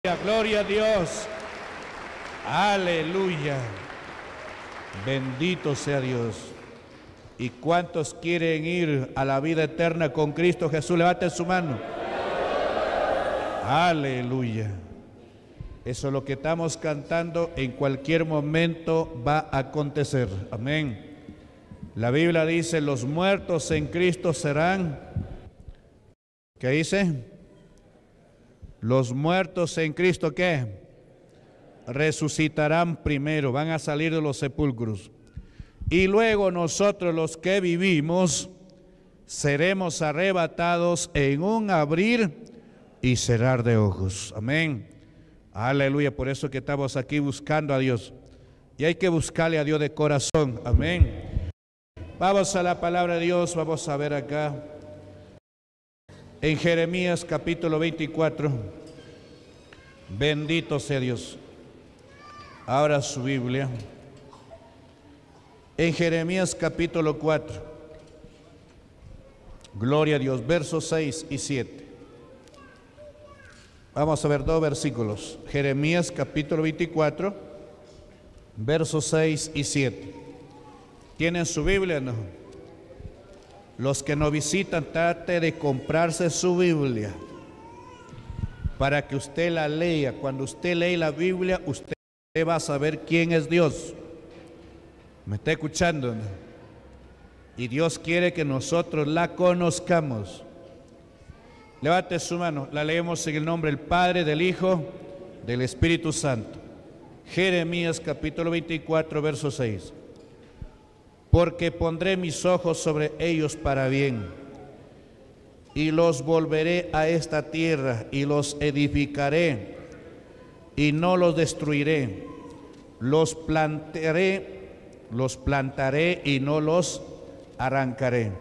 Gloria a Dios. Aleluya. Bendito sea Dios. ¿Y cuántos quieren ir a la vida eterna con Cristo Jesús? Levanten su mano. Aleluya. Eso es lo que estamos cantando. En cualquier momento va a acontecer. Amén. La Biblia dice: los muertos en Cristo serán. ¿Qué dice? Los muertos en Cristo, ¿qué? Resucitarán primero, van a salir de los sepulcros. Y luego nosotros, los que vivimos, seremos arrebatados en un abrir y cerrar de ojos. Amén. Aleluya. Por eso que estamos aquí buscando a Dios. Y hay que buscarle a Dios de corazón. Amén. Vamos a la palabra de Dios. Vamos a ver acá. En Jeremías capítulo 24, bendito sea Dios. Ahora su Biblia. En Jeremías capítulo 4, gloria a Dios, versos 6 y 7. Vamos a ver dos versículos. Jeremías capítulo 24, versos 6 y 7. ¿Tienen su Biblia, no? Los que nos visitan, trate de comprarse su Biblia para que usted la lea. Cuando usted lee la Biblia, usted va a saber quién es Dios. ¿Me está escuchando? Y Dios quiere que nosotros la conozcamos. Levante su mano. La leemos en el nombre del Padre, del Hijo, del Espíritu Santo. Jeremías capítulo 24, verso 6. Porque pondré mis ojos sobre ellos para bien, y los volveré a esta tierra, y los edificaré, y no los destruiré. Los plantaré y no los arrancaré.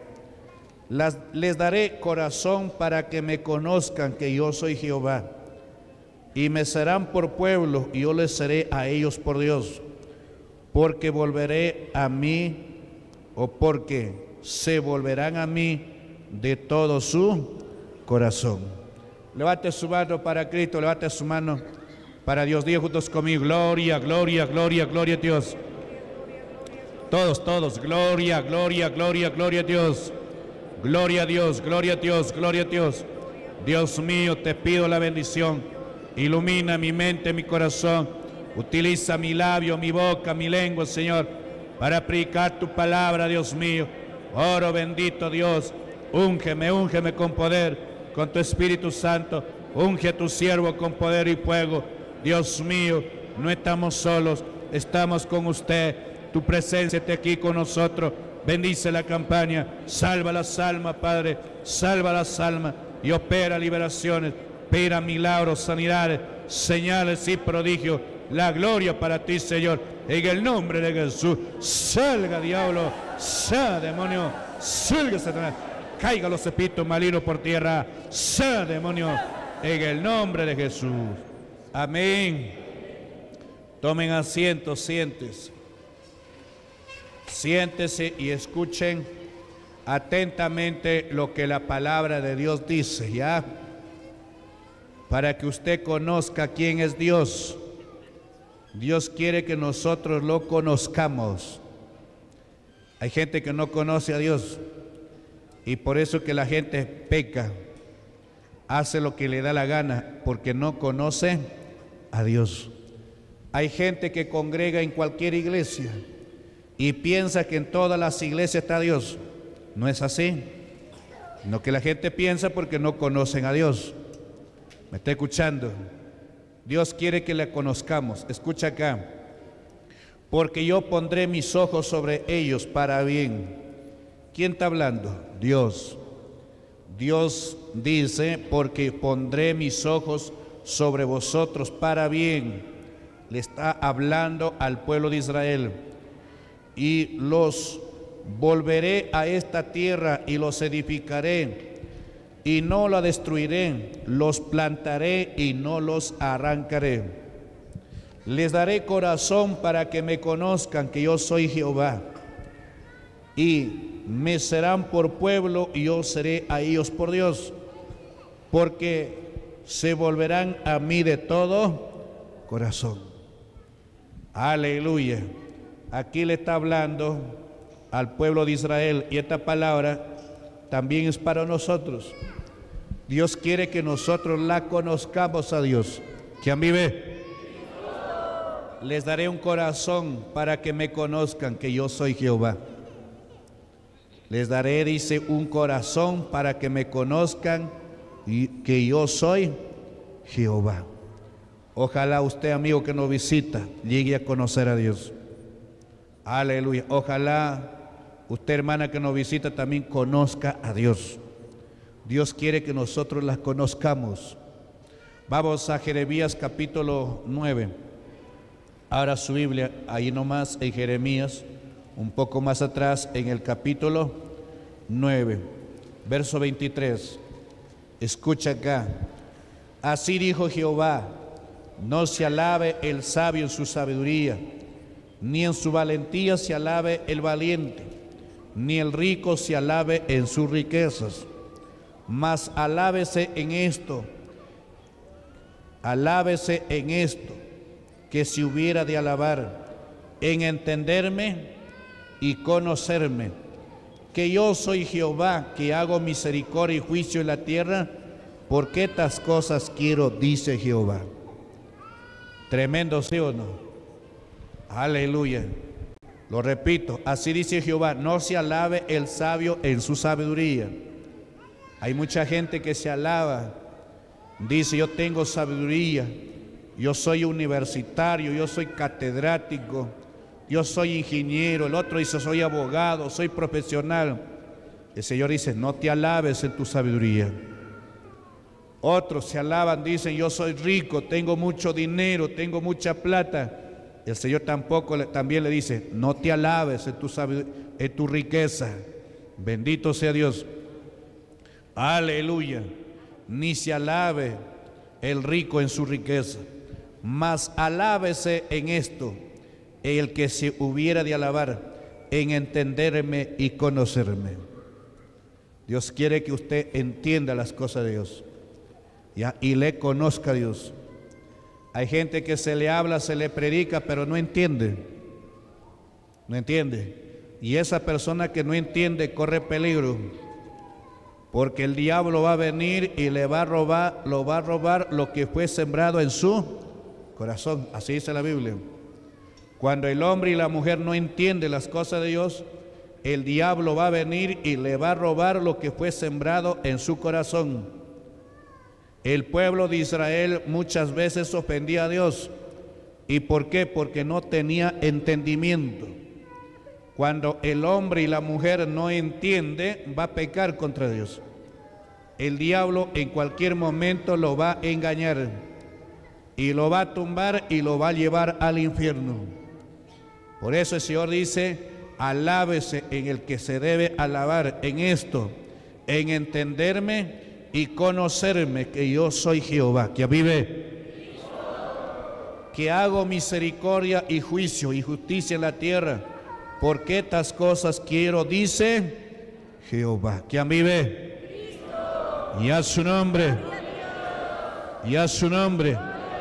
Les daré corazón para que me conozcan que yo soy Jehová, y me serán por pueblo, y yo les seré a ellos por Dios. Porque volveré a mí, o porque se volverán a mí de todo su corazón. Levante su mano para Cristo, levante su mano para Dios. Diga juntos conmigo: gloria, gloria, gloria, gloria a Dios. Todos, gloria, gloria, gloria, gloria a Dios. Gloria a Dios, gloria a Dios, gloria a Dios. Dios mío, te pido la bendición. Ilumina mi mente, mi corazón. Utiliza mi labio, mi boca, mi lengua, Señor, para predicar tu palabra, Dios mío. Oro, bendito Dios, úngeme con poder, con tu Espíritu Santo. Unge a tu siervo con poder y fuego. Dios mío, no estamos solos, estamos con usted. Tu presencia está aquí con nosotros. Bendice la campaña, salva las almas, Padre, salva las almas y opera liberaciones, opera milagros, sanidades, señales y prodigios. La gloria para ti, Señor, en el nombre de Jesús. Salga, diablo, salga, demonio, salga, Satanás, caiga los espíritus malignos por tierra, salga, demonio, en el nombre de Jesús. Amén. Tomen asiento, siéntese y escuchen atentamente lo que la palabra de Dios dice, ¿ya? Para que usted conozca quién es Dios. Dios quiere que nosotros lo conozcamos. Hay gente que no conoce a Dios y por eso que la gente peca, hace lo que le da la gana porque no conoce a Dios. Hay gente que congrega en cualquier iglesia y piensa que en todas las iglesias está Dios. No es así. No, que la gente piensa porque no conocen a Dios. ¿Me está escuchando? Dios quiere que le conozcamos. Escucha acá. Porque yo pondré mis ojos sobre ellos para bien. ¿Quién está hablando? Dios. Dios dice: porque pondré mis ojos sobre vosotros para bien. Le está hablando al pueblo de Israel. Y los volveré a esta tierra y los edificaré, y no la destruiré. Los plantaré y no los arrancaré. Les daré corazón para que me conozcan que yo soy Jehová, y me serán por pueblo y yo seré a ellos por Dios. Porque se volverán a mí de todo corazón. Aleluya. Aquí le está hablando al pueblo de Israel, y esta palabra también es para nosotros. Dios quiere que nosotros la conozcamos a Dios. ¿Quién vive? Les daré un corazón para que me conozcan que yo soy Jehová. Les daré, dice, un corazón para que me conozcan y que yo soy Jehová. Ojalá usted, amigo que nos visita, llegue a conocer a Dios. Aleluya. Ojalá usted, hermana que nos visita, también conozca a Dios. Dios quiere que nosotros las conozcamos. Vamos a Jeremías capítulo 9. Ahora su Biblia, ahí nomás en Jeremías, un poco más atrás, en el capítulo 9, verso 23. Escucha acá. Así dijo Jehová: no se alabe el sabio en su sabiduría, ni en su valentía se alabe el valiente, ni el rico se alabe en sus riquezas. Mas alábese en esto, que se hubiera de alabar, en entenderme y conocerme, que yo soy Jehová, que hago misericordia y juicio en la tierra, porque estas cosas quiero, dice Jehová. Tremendo, ¿sí o no? Aleluya. Lo repito, así dice Jehová: no se alabe el sabio en su sabiduría. Hay mucha gente que se alaba, dice: yo tengo sabiduría, yo soy universitario, yo soy catedrático, yo soy ingeniero. El otro dice: soy abogado, soy profesional. El Señor dice: no te alabes en tu sabiduría. Otros se alaban, dicen: yo soy rico, tengo mucho dinero, tengo mucha plata. El Señor también le dice: no te alabes en tu riqueza. Bendito sea Dios. Aleluya. Ni se alabe el rico en su riqueza, mas alábese en esto el que se hubiera de alabar, en entenderme y conocerme. Dios quiere que usted entienda las cosas de Dios, ¿ya? Y le conozca a Dios. Hay gente que se le habla, se le predica, pero no entiende. No entiende. Y esa persona que no entiende corre peligro, porque el diablo va a venir y lo va a robar lo que fue sembrado en su corazón. Así dice la Biblia. Cuando el hombre y la mujer no entienden las cosas de Dios, el diablo va a venir y le va a robar lo que fue sembrado en su corazón. El pueblo de Israel muchas veces ofendía a Dios. ¿Y por qué? Porque no tenía entendimiento. Cuando el hombre y la mujer no entienden, va a pecar contra Dios. El diablo en cualquier momento lo va a engañar y lo va a tumbar y lo va a llevar al infierno. Por eso el Señor dice: alábese en el que se debe alabar, en esto, en entenderme y conocerme, que yo soy Jehová, que vive, que hago misericordia y juicio y justicia en la tierra, porque estas cosas quiero, dice Jehová. ¿Quién vive? Y a su nombre. Y a su nombre.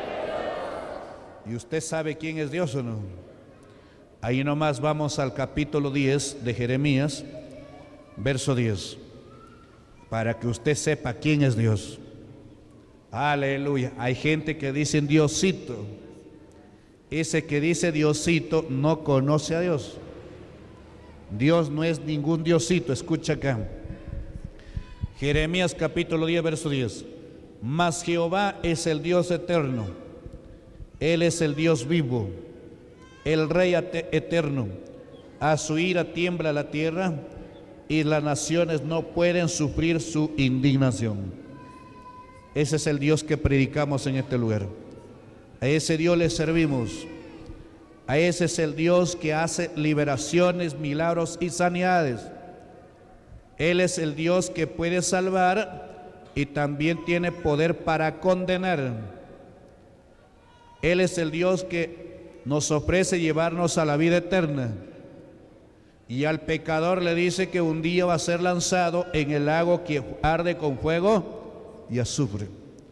¿Y usted sabe quién es Dios o no? Ahí nomás vamos al capítulo 10 de Jeremías, verso 10, para que usted sepa quién es Dios. Aleluya. Hay gente que dice Diosito. Ese que dice Diosito no conoce a Dios. Dios no es ningún Diosito. Escucha acá. Jeremías capítulo 10, verso 10. Mas Jehová es el Dios eterno. Él es el Dios vivo, el Rey eterno. A su ira tiembla la tierra y las naciones no pueden sufrir su indignación. Ese es el Dios que predicamos en este lugar. A ese Dios le servimos. A ese es el Dios que hace liberaciones, milagros y sanidades. Él es el Dios que puede salvar y también tiene poder para condenar. Él es el Dios que nos ofrece llevarnos a la vida eterna. Y al pecador le dice que un día va a ser lanzado en el lago que arde con fuego y azufre.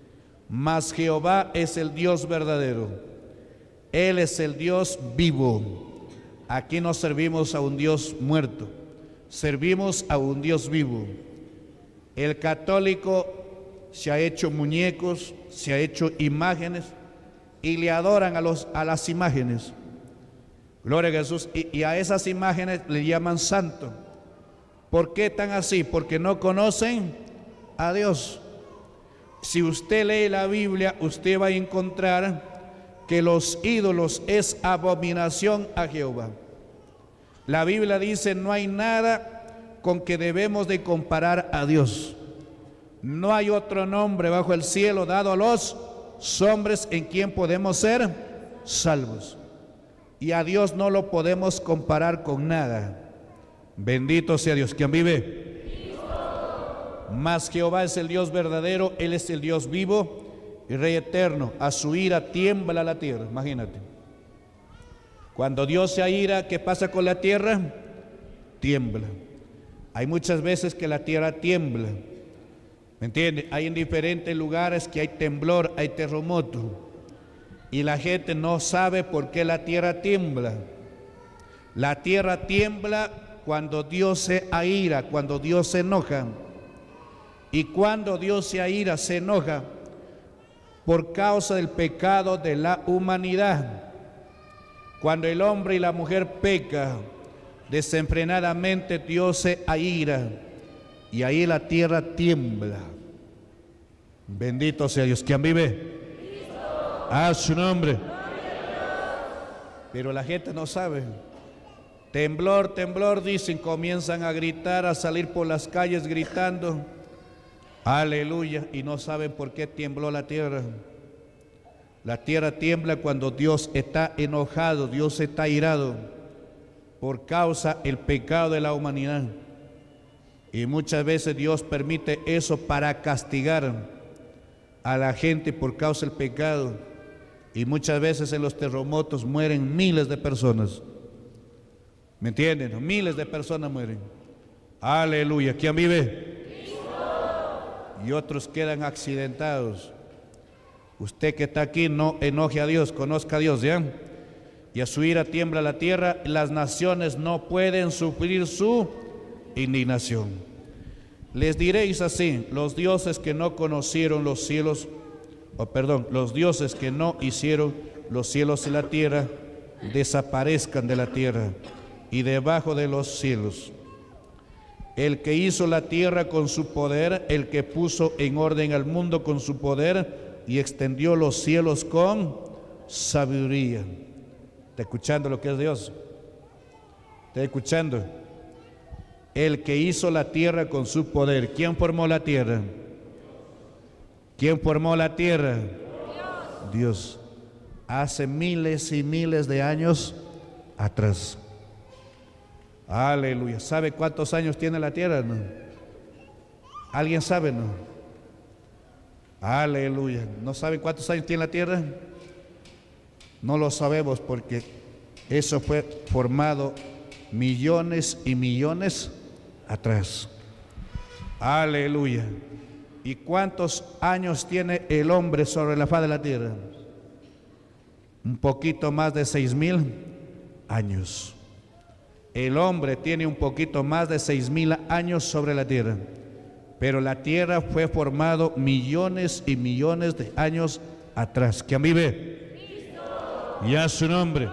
Mas Jehová es el Dios verdadero. Él es el Dios vivo. Aquí no servimos a un Dios muerto, servimos a un Dios vivo. El católico se ha hecho muñecos, se ha hecho imágenes y le adoran a las imágenes. Gloria a Jesús. Y a esas imágenes le llaman santo. ¿Por qué tan así? Porque no conocen a Dios. Si usted lee la Biblia, usted va a encontrar que los ídolos es abominación a Jehová. La Biblia dice: no hay nada con que debemos de comparar a Dios. No hay otro nombre bajo el cielo dado a los hombres en quien podemos ser salvos. Y a Dios no lo podemos comparar con nada. Bendito sea Dios. ¿Quién vive? Mas Jehová es el Dios verdadero, Él es el Dios vivo y Rey eterno. A su ira tiembla la tierra. Imagínate. Cuando Dios se aira, ¿qué pasa con la tierra? Tiembla. Hay muchas veces que la tierra tiembla. ¿Me entiende? Hay en diferentes lugares que hay temblor, hay terremoto. Y la gente no sabe por qué la tierra tiembla. La tierra tiembla cuando Dios se aira, cuando Dios se enoja. Y cuando Dios se aira, se enoja por causa del pecado de la humanidad. Cuando el hombre y la mujer pecan desenfrenadamente, Dios se aira y ahí la tierra tiembla. Bendito sea Dios. ¿Quién vive? A su nombre. Pero la gente no sabe. Temblor, temblor, dicen, comienzan a gritar, a salir por las calles gritando. Aleluya. Y no saben por qué tembló la tierra. La tierra tiembla cuando Dios está enojado, Dios está airado por causa del pecado de la humanidad. Y muchas veces Dios permite eso para castigar a la gente por causa del pecado. Y muchas veces en los terremotos mueren miles de personas. ¿Me entienden? Miles de personas mueren. Aleluya. ¿Quién vive? Y otros quedan accidentados. Usted que está aquí, no enoje a Dios, conozca a Dios, ¿ya? Y a su ira tiembla la tierra, las naciones no pueden sufrir su indignación. Les diréis así: los dioses que no conocieron los cielos, los dioses que no hicieron los cielos y la tierra, desaparezcan de la tierra y debajo de los cielos. El que hizo la tierra con su poder, el que puso en orden al mundo con su poder y extendió los cielos con sabiduría. ¿Está escuchando lo que es Dios? ¿Está escuchando? El que hizo la tierra con su poder. ¿Quién formó la tierra? ¿Quién formó la tierra? Dios. Hace miles y miles de años atrás. Aleluya. ¿Sabe cuántos años tiene la tierra? ¿No? ¿Alguien sabe? No. Aleluya. ¿No saben cuántos años tiene la tierra? No lo sabemos porque eso fue formado millones y millones atrás. Aleluya. ¿Y cuántos años tiene el hombre sobre la faz de la tierra? Un poquito más de 6,000 años. El hombre tiene un poquito más de 6,000 años sobre la tierra. Pero la tierra fue formado millones y millones de años atrás. ¿Quién vive? Cristo. Y a su nombre.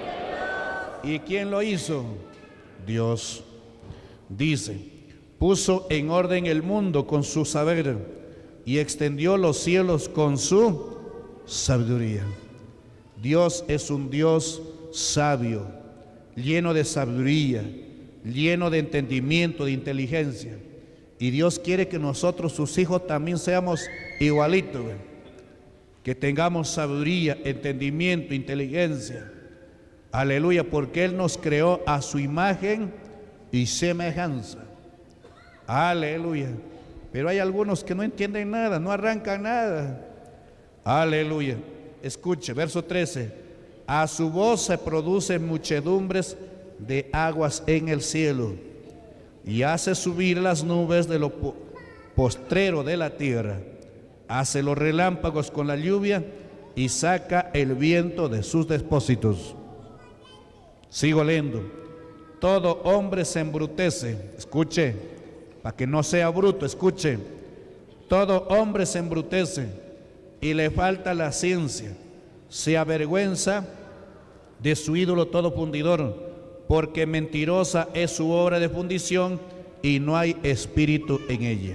¿Y quién lo hizo? Dios. Dice: puso en orden el mundo con su saber y extendió los cielos con su sabiduría. Dios es un Dios sabio, lleno de sabiduría, lleno de entendimiento, de inteligencia. Y Dios quiere que nosotros, sus hijos, también seamos igualitos, que tengamos sabiduría, entendimiento, inteligencia. Aleluya, porque Él nos creó a su imagen y semejanza. Aleluya. Pero hay algunos que no entienden nada, no arrancan nada. Aleluya. Escuche, verso 13. A su voz se producen muchedumbres de aguas en el cielo, y hace subir las nubes de lo postrero de la tierra. hace los relámpagos con la lluvia y saca el viento de sus depósitos. Sigo leyendo. Todo hombre se embrutece, escuche, para que no sea bruto, escuche. Todo hombre se embrutece y le falta la ciencia, se avergüenza de su ídolo todo fundidor, porque mentirosa es su obra de fundición y no hay espíritu en ella.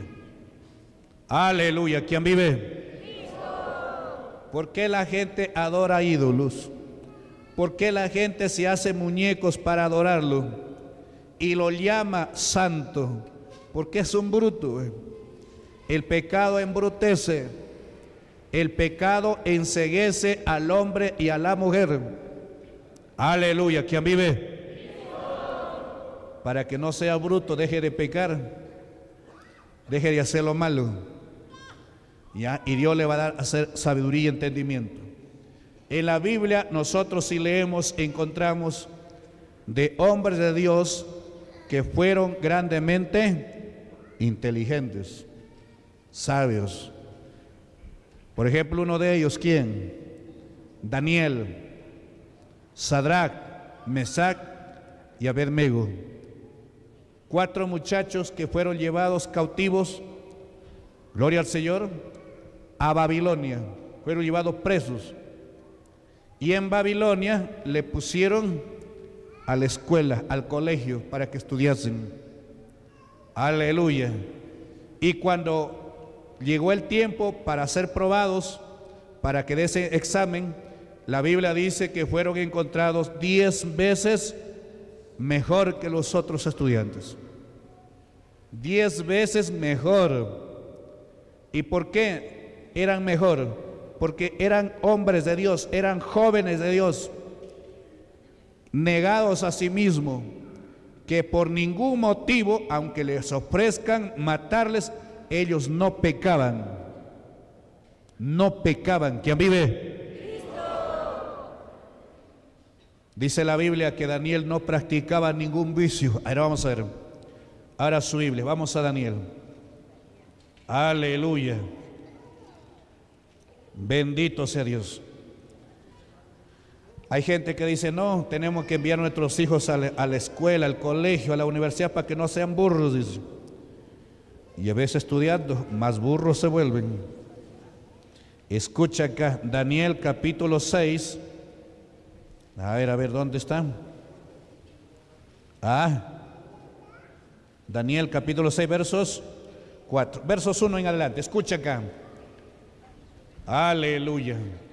Aleluya, ¿quién vive? ¿Por qué la gente adora ídolos? ¿Por qué la gente se hace muñecos para adorarlo y lo llama santo? Porque es un bruto. El pecado embrutece, el pecado enceguece al hombre y a la mujer. Aleluya, ¿quién vive? Para que no sea bruto, deje de pecar, deje de hacer lo malo, ¿ya? Y Dios le va a dar a hacer sabiduría y entendimiento. En la Biblia nosotros si leemos encontramos de hombres de Dios que fueron grandemente inteligentes, sabios. Por ejemplo, uno de ellos, ¿quién? Daniel, Sadrach, Mesac y Abednego. 4 muchachos que fueron llevados cautivos, gloria al Señor, a Babilonia. Fueron llevados presos. Y en Babilonia le pusieron a la escuela, al colegio, para que estudiasen. Aleluya. Y cuando llegó el tiempo para ser probados, para que de ese examen, la Biblia dice que fueron encontrados 10 veces mejor que los otros estudiantes. 10 veces mejor. ¿Y por qué eran mejor? Porque eran hombres de Dios, eran jóvenes de Dios, negados a sí mismos, que por ningún motivo, aunque les ofrezcan matarles, ellos no pecaban. No pecaban. ¿Quién vive? Dice la Biblia que Daniel no practicaba ningún vicio. Ahora vamos a ver. Ahora su Biblia. Vamos a Daniel. Aleluya. Bendito sea Dios. Hay gente que dice, no, tenemos que enviar a nuestros hijos a la escuela, al colegio, a la universidad para que no sean burros, dice. Y a veces estudiando, más burros se vuelven. Escucha acá, Daniel capítulo 6. A ver, ¿dónde están? Daniel capítulo 6, versos 4. Versos 1 en adelante, escucha acá. Aleluya.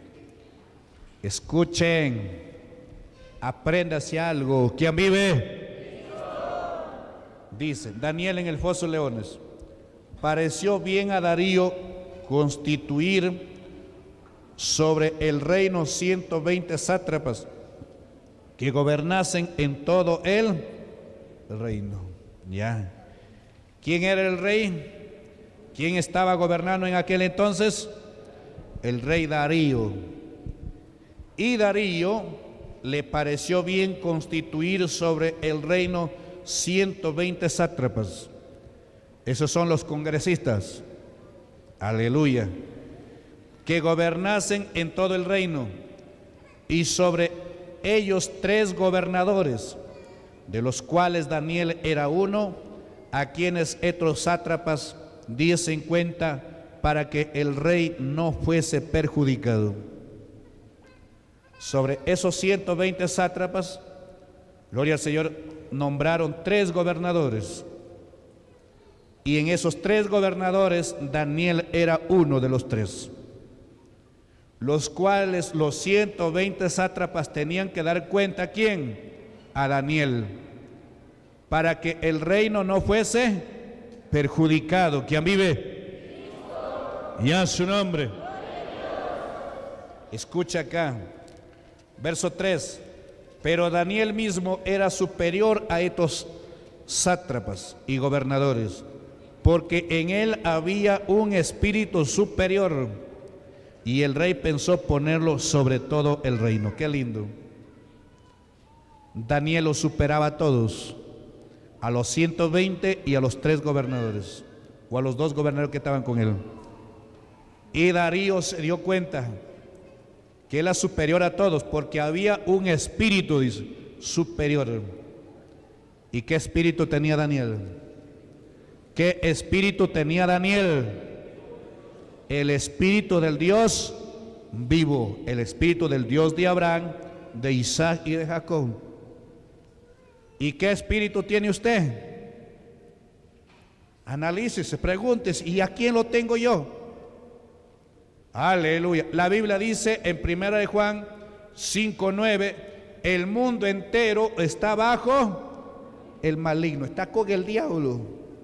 Escuchen, apréndase algo. ¿Quién vive? Dice, Daniel en el foso de leones. Pareció bien a Darío constituir sobre el reino 120 sátrapas que gobernasen en todo el reino. Ya. ¿Quién era el rey? ¿Quién estaba gobernando en aquel entonces? El rey Darío. Y Darío le pareció bien constituir sobre el reino 120 sátrapas. Esos son los congresistas. Aleluya. Que gobernasen en todo el reino. Y sobre ellos 3 gobernadores, de los cuales Daniel era uno, a quienes estos sátrapas diesen cuenta para que el rey no fuese perjudicado. Sobre esos 120 sátrapas, gloria al Señor, nombraron 3 gobernadores. Y en esos 3 gobernadores, Daniel era uno de los 3. Los cuales los 120 sátrapas tenían que dar cuenta ¿a quién? A Daniel. Para que el reino no fuese perjudicado. ¿Quién vive? Y a su nombre. Escucha acá. Verso 3. Pero Daniel mismo era superior a estos sátrapas y gobernadores, porque en él había un espíritu superior, y el rey pensó ponerlo sobre todo el reino. Qué lindo. Daniel los superaba a todos, a los 120 y a los 3 gobernadores, o a los 2 gobernadores que estaban con él. Y Darío se dio cuenta que era superior a todos, porque había un espíritu, dice, superior. ¿Y qué espíritu tenía Daniel? ¿Qué espíritu tenía Daniel? El espíritu del Dios vivo, el espíritu del Dios de Abraham, de Isaac y de Jacob. ¿Y qué espíritu tiene usted? Analícese, pregúntese, ¿y a quién lo tengo yo? Aleluya. La Biblia dice en 1 de Juan 5:9, el mundo entero está bajo el maligno, está con el diablo.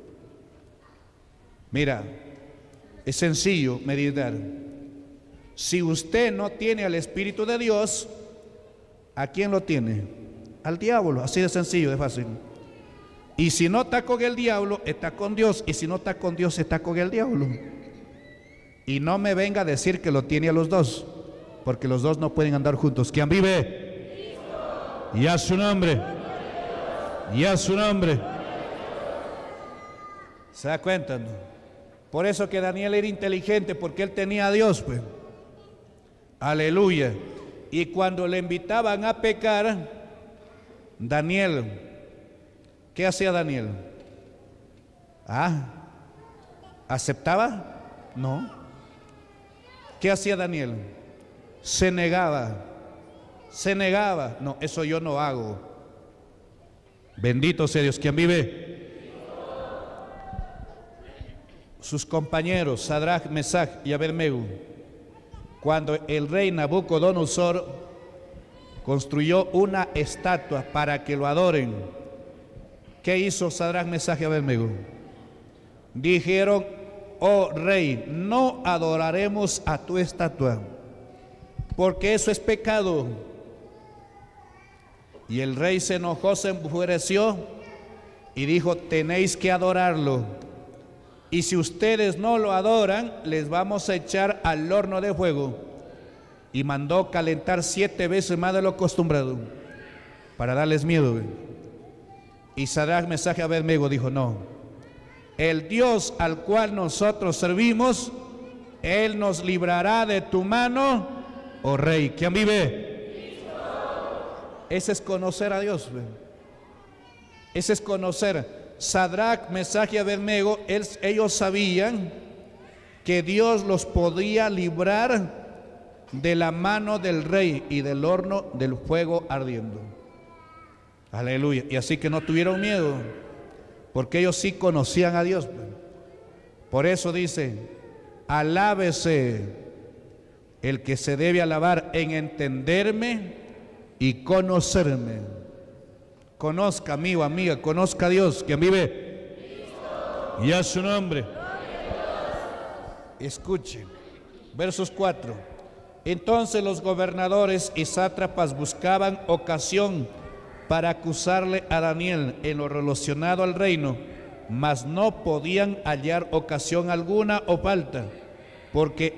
Mira, es sencillo meditar. Si usted no tiene al Espíritu de Dios, ¿a quién lo tiene? Al diablo, así de sencillo, de fácil. Y si no está con el diablo, está con Dios. Y si no está con Dios, está con el diablo. Y no me venga a decir que lo tiene a los dos, porque los dos no pueden andar juntos. ¿Quién vive? Y a su nombre. Y a su nombre. ¿Se da cuenta, no? Por eso que Daniel era inteligente, porque él tenía a Dios, pues. Aleluya. Y cuando le invitaban a pecar, Daniel, ¿qué hacía Daniel? ¿Aceptaba? No. ¿Qué hacía Daniel? Se negaba. Se negaba. No, eso yo no hago. Bendito sea Dios. ¿Quién vive? Sus compañeros, Sadrach, Mesach y Abednego, cuando el rey Nabucodonosor construyó una estatua para que lo adoren, ¿qué hizo Sadrach, Mesach y Abednego? Dijeron: oh rey, no adoraremos a tu estatua, porque eso es pecado. Y el rey se enojó, se enfureció y dijo: tenéis que adorarlo, y si ustedes no lo adoran, les vamos a echar al horno de fuego. Y mandó calentar 7 veces más de lo acostumbrado, para darles miedo. Y Sadrach, Mesach y Abednego dijo: no, el Dios al cual nosotros servimos, Él nos librará de tu mano, oh rey. ¿Quién vive? Ese es conocer a Dios. Ese es conocer. Sadrach, Mesach y Abednego, ellos sabían que Dios los podía librar de la mano del rey y del horno del fuego ardiendo. Aleluya. Y así que no tuvieron miedo, porque ellos sí conocían a Dios. Por eso dice: alábese el que se debe alabar en entenderme y conocerme. Conozca, amigo, amiga, conozca a Dios, quien vive. Y a su nombre. Escuche, versos 4. Entonces los gobernadores y sátrapas buscaban ocasión para acusarle a Daniel en lo relacionado al reino, mas no podían hallar ocasión alguna o falta, porque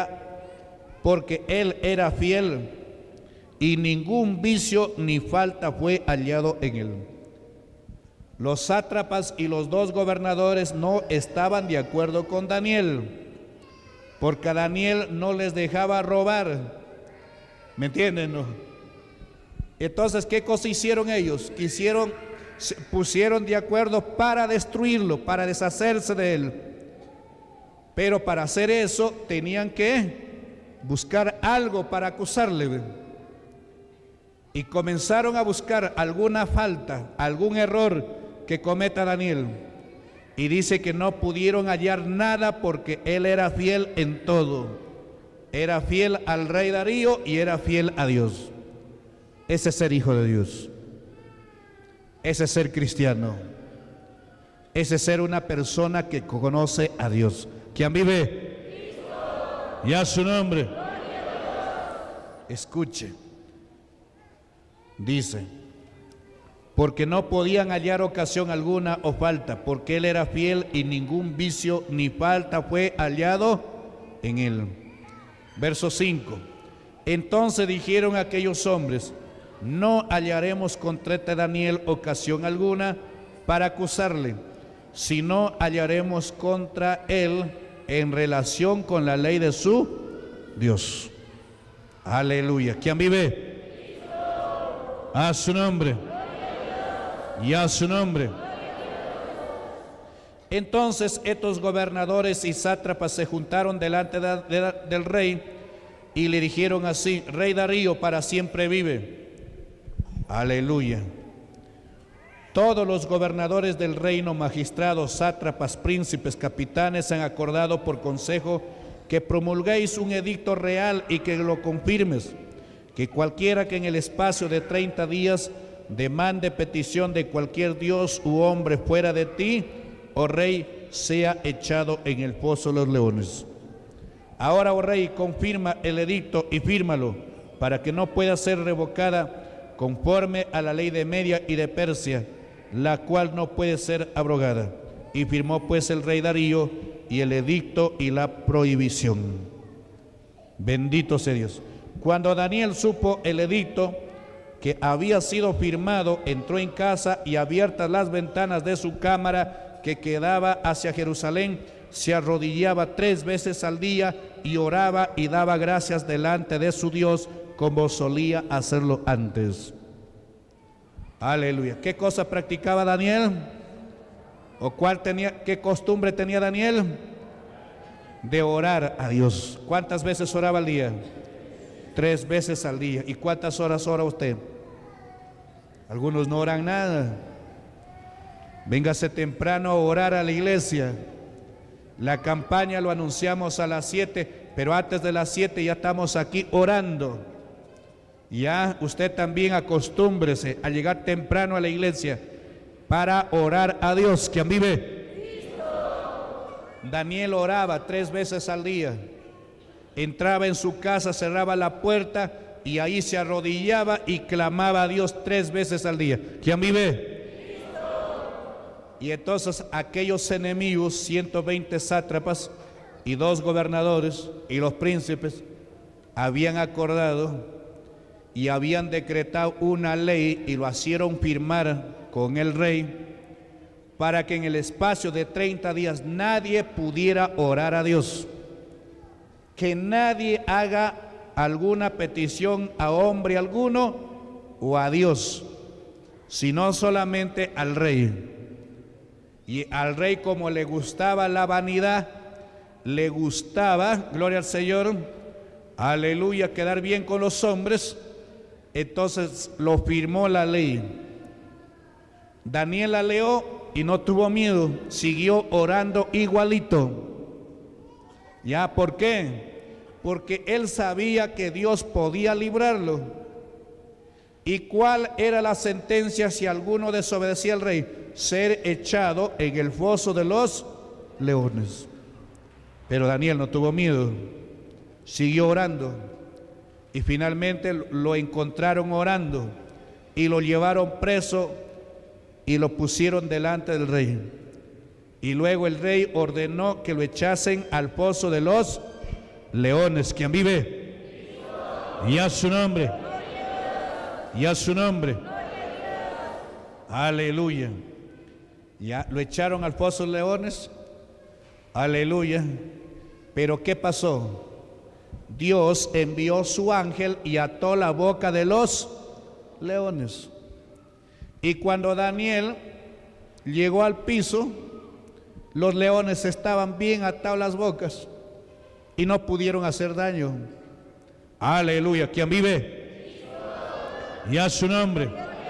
él era fiel, y ningún vicio ni falta fue hallado en él. Los sátrapas y los 2 gobernadores no estaban de acuerdo con Daniel, porque a Daniel no les dejaba robar. ¿Me entienden, no? Entonces, ¿qué cosa hicieron ellos? Se pusieron de acuerdo para destruirlo, para deshacerse de él. Pero para hacer eso tenían que buscar algo para acusarle. Y comenzaron a buscar alguna falta, algún error que cometa Daniel. Y dice que no pudieron hallar nada, porque él era fiel en todo. Era fiel al rey Darío y era fiel a Dios. Ese es ser hijo de Dios. Ese es ser cristiano. Ese es ser una persona que conoce a Dios. ¿Quién vive? Y a su nombre. Escuche. Dice: porque no podían hallar ocasión alguna o falta, porque él era fiel y ningún vicio ni falta fue hallado en él. Verso 5. Entonces dijeron aquellos hombres: no hallaremos contra este Daniel ocasión alguna para acusarle, sino hallaremos contra él en relación con la ley de su Dios. Aleluya. ¿Quién vive? A su nombre. Y a su nombre. Entonces estos gobernadores y sátrapas se juntaron delante del rey y le dijeron así: Rey Darío, para siempre vive. Aleluya. Todos los gobernadores del reino, magistrados, sátrapas, príncipes, capitanes, han acordado por consejo que promulguéis un edicto real y que lo confirmes, que cualquiera que en el espacio de 30 días demande petición de cualquier dios u hombre fuera de ti, oh rey, sea echado en el foso de los leones. Ahora, oh rey, confirma el edicto y fírmalo, para que no pueda ser revocada conforme a la ley de Media y de Persia, la cual no puede ser abrogada. Y firmó pues el rey Darío y el edicto y la prohibición. Bendito sea Dios. Cuando Daniel supo el edicto que había sido firmado, entró en casa y, abiertas las ventanas de su cámara que quedaba hacia Jerusalén, se arrodillaba 3 veces al día y oraba y daba gracias delante de su Dios, como solía hacerlo antes. Aleluya. ¿Qué cosa practicaba Daniel? ¿O qué costumbre tenía Daniel? De orar a Dios. ¿Cuántas veces oraba al día? 3 veces al día. ¿Y cuántas horas ora usted? Algunos no oran nada. Véngase temprano a orar a la iglesia. La campaña lo anunciamos a las 7, pero antes de las 7 ya estamos aquí orando. Ya usted también acostúmbrese a llegar temprano a la iglesia para orar a Dios. ¿Quién vive? Daniel oraba 3 veces al día. Entraba en su casa, cerraba la puerta y ahí se arrodillaba y clamaba a Dios 3 veces al día. ¿Quién vive? Y entonces aquellos enemigos, 120 sátrapas y 2 gobernadores y los príncipes, habían acordado y habían decretado una ley y lo hicieron firmar con el rey para que en el espacio de 30 días nadie pudiera orar a Dios, que nadie haga alguna petición a hombre alguno o a Dios, sino solamente al rey. Y al rey, como le gustaba la vanidad, le gustaba, gloria al Señor, aleluya, quedar bien con los hombres, entonces lo firmó la ley. Daniel la leyó y no tuvo miedo, siguió orando igualito. ¿Ya? ¿Por qué? Porque él sabía que Dios podía librarlo. ¿Y cuál era la sentencia si alguno desobedecía al rey? Ser echado en el foso de los leones. Pero Daniel no tuvo miedo, siguió orando. Y finalmente lo encontraron orando y lo llevaron preso y lo pusieron delante del rey. Y luego el rey ordenó que lo echasen al pozo de los leones. ¿Quién vive? Y a su nombre. Y a su nombre. Aleluya. Ya lo echaron al pozo de los leones. Aleluya. Pero ¿qué pasó? Dios envió su ángel y ató la boca de los leones. Y cuando Daniel llegó al piso, los leones estaban bien atados las bocas y no pudieron hacer daño. Aleluya. ¿Quién vive? Y a su nombre.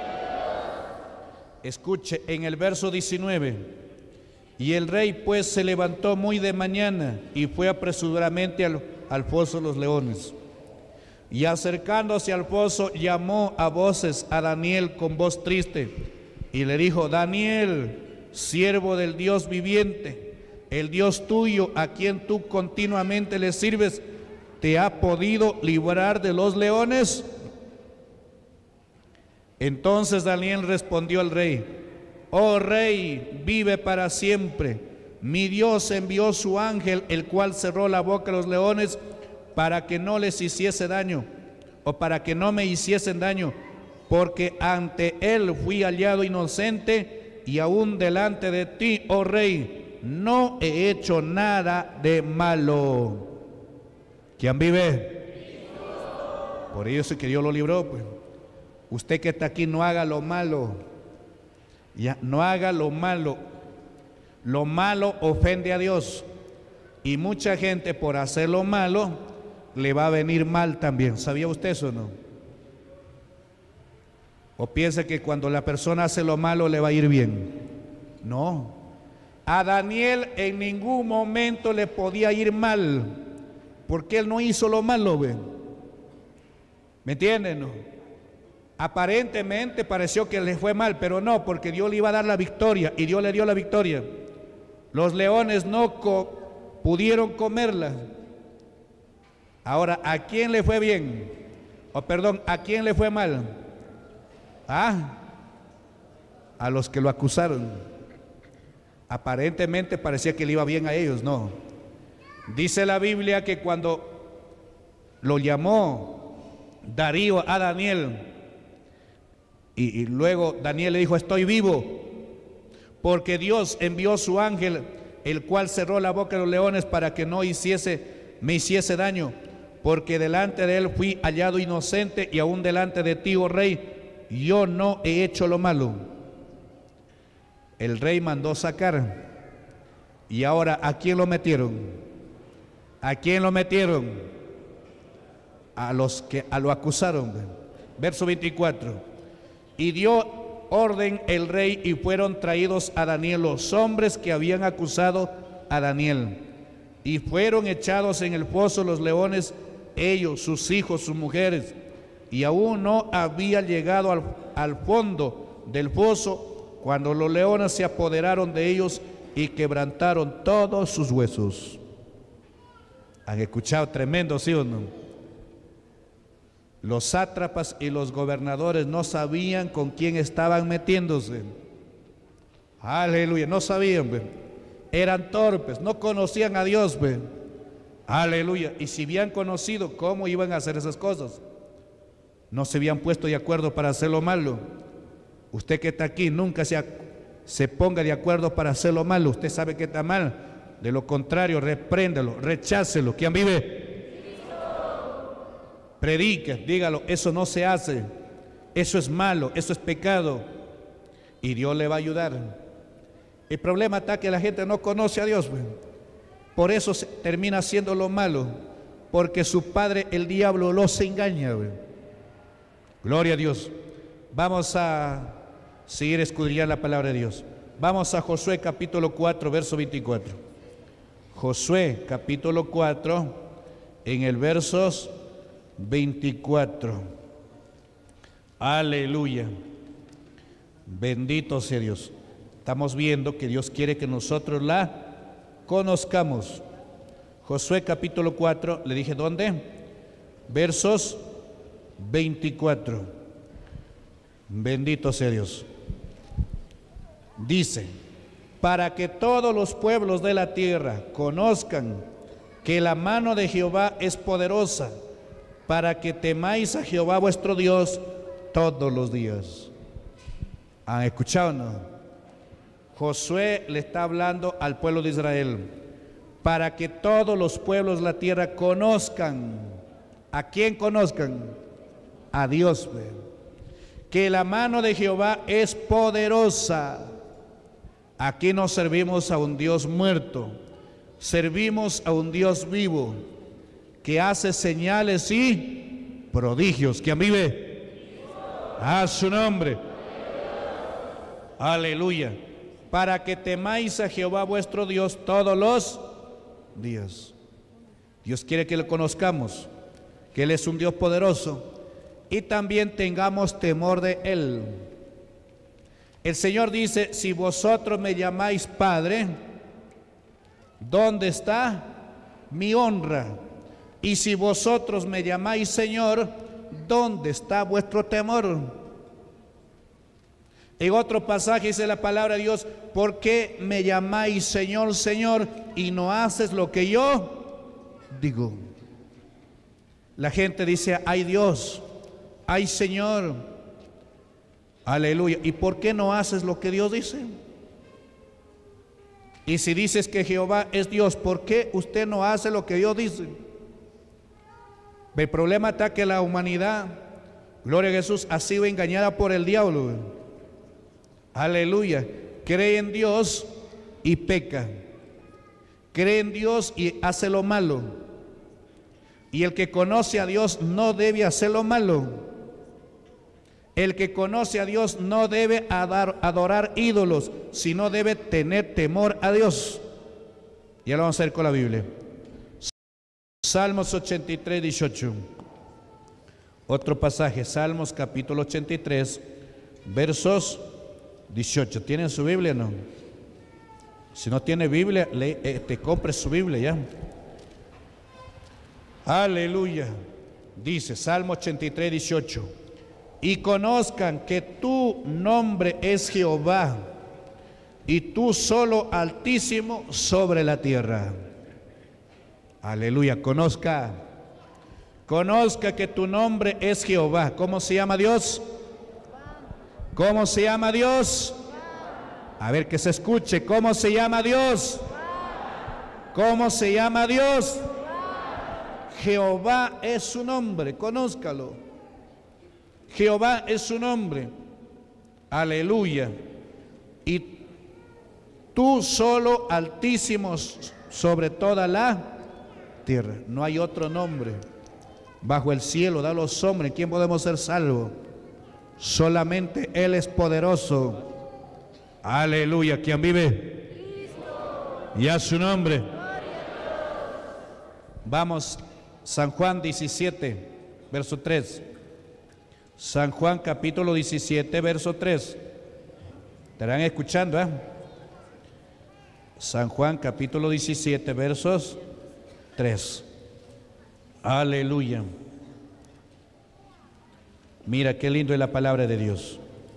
Escuche en el verso 19. Y el rey pues se levantó muy de mañana y fue apresuradamente al foso de los leones. Y acercándose al foso, llamó a voces a Daniel con voz triste y le dijo: Daniel, siervo del Dios viviente, el Dios tuyo, a quien tú continuamente le sirves, ¿te ha podido librar de los leones? Entonces Daniel respondió al rey: Oh rey, vive para siempre. Mi Dios envió su ángel, el cual cerró la boca de los leones para que no les hiciese daño, o para que no me hiciesen daño, porque ante él fui hallado inocente, y aún delante de ti, oh rey, no he hecho nada de malo. ¿Quién vive? Por eso es que Dios lo libró, pues. Usted que está aquí, no haga lo malo. Ya, no haga lo malo. Lo malo ofende a Dios. Y mucha gente por hacer lo malo le va a venir mal también. ¿Sabía usted eso o no? ¿O piensa que cuando la persona hace lo malo le va a ir bien? No. A Daniel en ningún momento le podía ir mal, porque él no hizo lo malo, ¿ven? ¿Me entienden? No. Aparentemente pareció que le fue mal, pero no, porque Dios le iba a dar la victoria y Dios le dio la victoria. Los leones no pudieron comerla. Ahora, ¿a quién le fue bien? O perdón, ¿a quién le fue mal? A los que lo acusaron. Aparentemente parecía que le iba bien a ellos, no. Dice la Biblia que cuando lo llamó Darío a Daniel, y luego Daniel le dijo: estoy vivo, porque Dios envió su ángel, el cual cerró la boca de los leones para que no me hiciese daño, porque delante de él fui hallado inocente, y aún delante de ti, oh rey, yo no he hecho lo malo. El rey mandó sacar. Y ahora, ¿a quién lo metieron? ¿A quién lo metieron? A los que lo acusaron. Verso 24. Y dio orden el rey, y fueron traídos a Daniel los hombres que habían acusado a Daniel, y fueron echados en el foso los leones, ellos, sus hijos, sus mujeres, y aún no había llegado al fondo del foso cuando los leones se apoderaron de ellos y quebrantaron todos sus huesos. ¿Han escuchado? Tremendo, ¿sí o no? Los sátrapas y los gobernadores no sabían con quién estaban metiéndose. Aleluya, no sabían, ¿ve? Eran torpes, no conocían a Dios, ¿ve? Aleluya. Y si habían conocido, ¿cómo iban a hacer esas cosas? No se habían puesto de acuerdo para hacer lo malo. Usted que está aquí, nunca se ponga de acuerdo para hacer lo malo. Usted sabe que está mal. De lo contrario, repréndalo, rechácelo. ¿Quién vive? Predique, dígalo, eso no se hace. Eso es malo, eso es pecado. Y Dios le va a ayudar. El problema está que la gente no conoce a Dios, ¿ve? Por eso termina haciendo lo malo, porque su padre, el diablo, los engaña, ¿ve? Gloria a Dios. Vamos a seguir escudriñando la palabra de Dios. Vamos a Josué capítulo 4, verso 24. Josué capítulo 4, en el versos 24. Aleluya. Bendito sea Dios. Estamos viendo que Dios quiere que nosotros la conozcamos. Josué capítulo 4, le dije ¿dónde? Versos 24. Bendito sea Dios. Dice: para que todos los pueblos de la tierra conozcan que la mano de Jehová es poderosa, para que temáis a Jehová vuestro Dios todos los días. ¿Han escuchado, no? Josué le está hablando al pueblo de Israel para que todos los pueblos de la tierra conozcan. ¿A quién conozcan? A Dios, que la mano de Jehová es poderosa. Aquí no servimos a un Dios muerto, servimos a un Dios vivo que hace señales y prodigios. ¿Quién vive? A su nombre. Aleluya. Para que temáis a Jehová vuestro Dios todos los días. Dios quiere que le conozcamos, que Él es un Dios poderoso, y también tengamos temor de Él. El Señor dice: si vosotros me llamáis Padre, ¿dónde está mi honra? Y si vosotros me llamáis Señor, ¿dónde está vuestro temor? En otro pasaje dice la palabra de Dios: ¿por qué me llamáis Señor, Señor, y no haces lo que yo digo? La gente dice: ay Dios, ay Señor, aleluya. ¿Y por qué no haces lo que Dios dice? Y si dices que Jehová es Dios, ¿por qué usted no hace lo que Dios dice? El problema está que la humanidad, gloria a Jesús, ha sido engañada por el diablo. Aleluya. Cree en Dios y peca. Cree en Dios y hace lo malo. Y el que conoce a Dios no debe hacer lo malo. El que conoce a Dios no debe adorar ídolos, sino debe tener temor a Dios. Ya lo vamos a hacer con la Biblia. Salmos 83, 18. Otro pasaje, Salmos capítulo 83, versos 18. ¿Tienen su Biblia o no? Si no tiene Biblia, te compre su Biblia ya. Aleluya. Dice Salmo 83, 18. Y conozcan que tu nombre es Jehová, y tú solo Altísimo sobre la tierra. Aleluya. Conozca que tu nombre es Jehová. ¿Cómo se llama Dios? ¿Cómo se llama Dios? A ver, que se escuche. ¿Cómo se llama Dios? ¿Cómo se llama Dios? Jehová es su nombre, conózcalo. Jehová es su nombre. Aleluya. Y tú solo Altísimo sobre toda la tierra. No hay otro nombre bajo el cielo de los hombres. ¿Quién podemos ser salvos? Solamente Él es poderoso. Aleluya. ¿Quién vive? Y a su nombre. Vamos, San Juan 17, verso 3. San Juan capítulo 17, verso 3. ¿Estarán escuchando? San Juan capítulo 17, versos 3. Aleluya. Mira qué lindo es la palabra de Dios.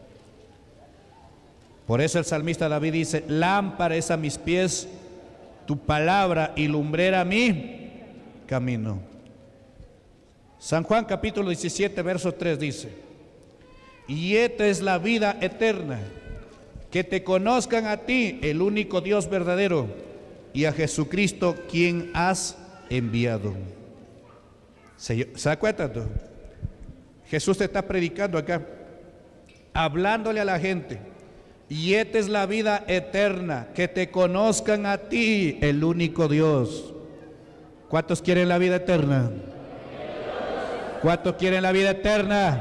Por eso el salmista David dice: lámpara es a mis pies tu palabra y lumbrera a mi camino. San Juan capítulo 17, verso 3 dice: y esta es la vida eterna, que te conozcan a ti, el único Dios verdadero, y a Jesucristo, quien has enviado. ¿Se da cuenta tú? Jesús te está predicando acá, hablándole a la gente. Y esta es la vida eterna, que te conozcan a ti, el único Dios. ¿Cuántos quieren la vida eterna? ¿Cuántos quieren la vida eterna?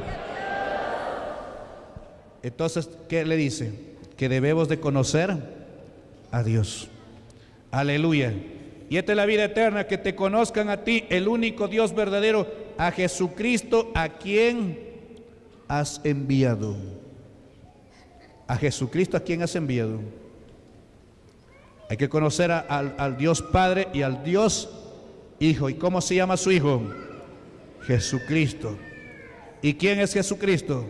Entonces, ¿qué le dice? Que debemos de conocer a Dios. Aleluya. Y esta es la vida eterna, que te conozcan a ti, el único Dios verdadero, a Jesucristo, a quien has enviado. A Jesucristo, a quien has enviado. Hay que conocer al Dios Padre y al Dios Hijo. ¿Y cómo se llama su Hijo? Jesucristo. ¿Y quién es Jesucristo?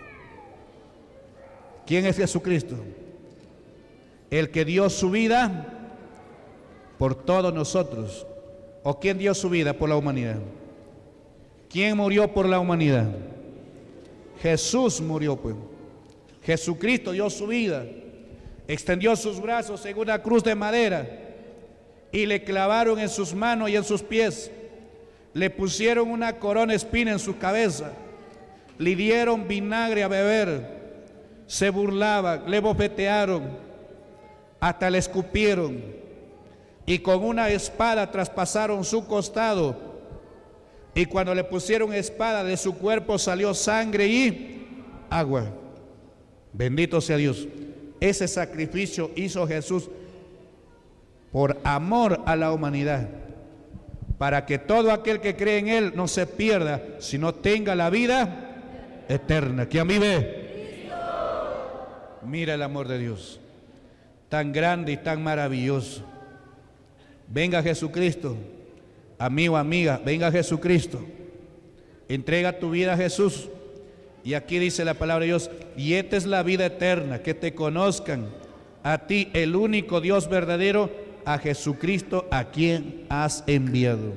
¿Quién es Jesucristo? El que dio su vida por todos nosotros. ¿O quién dio su vida por la humanidad? ¿Quién murió por la humanidad? Jesús murió, pues. Jesucristo dio su vida, extendió sus brazos en una cruz de madera y le clavaron en sus manos y en sus pies, le pusieron una corona de espina en su cabeza, le dieron vinagre a beber, se burlaban, le bofetearon, hasta le escupieron, y con una espada traspasaron su costado, y cuando le pusieron espada, de su cuerpo salió sangre y agua. Bendito sea Dios. Ese sacrificio hizo Jesús por amor a la humanidad, para que todo aquel que cree en Él no se pierda, sino tenga la vida eterna. ¿Quién vive? Mira el amor de Dios, tan grande y tan maravilloso. Venga Jesucristo, amigo, amiga, venga Jesucristo, entrega tu vida a Jesús. Y aquí dice la palabra de Dios: y esta es la vida eterna, que te conozcan a ti, el único Dios verdadero, a Jesucristo, a quien has enviado.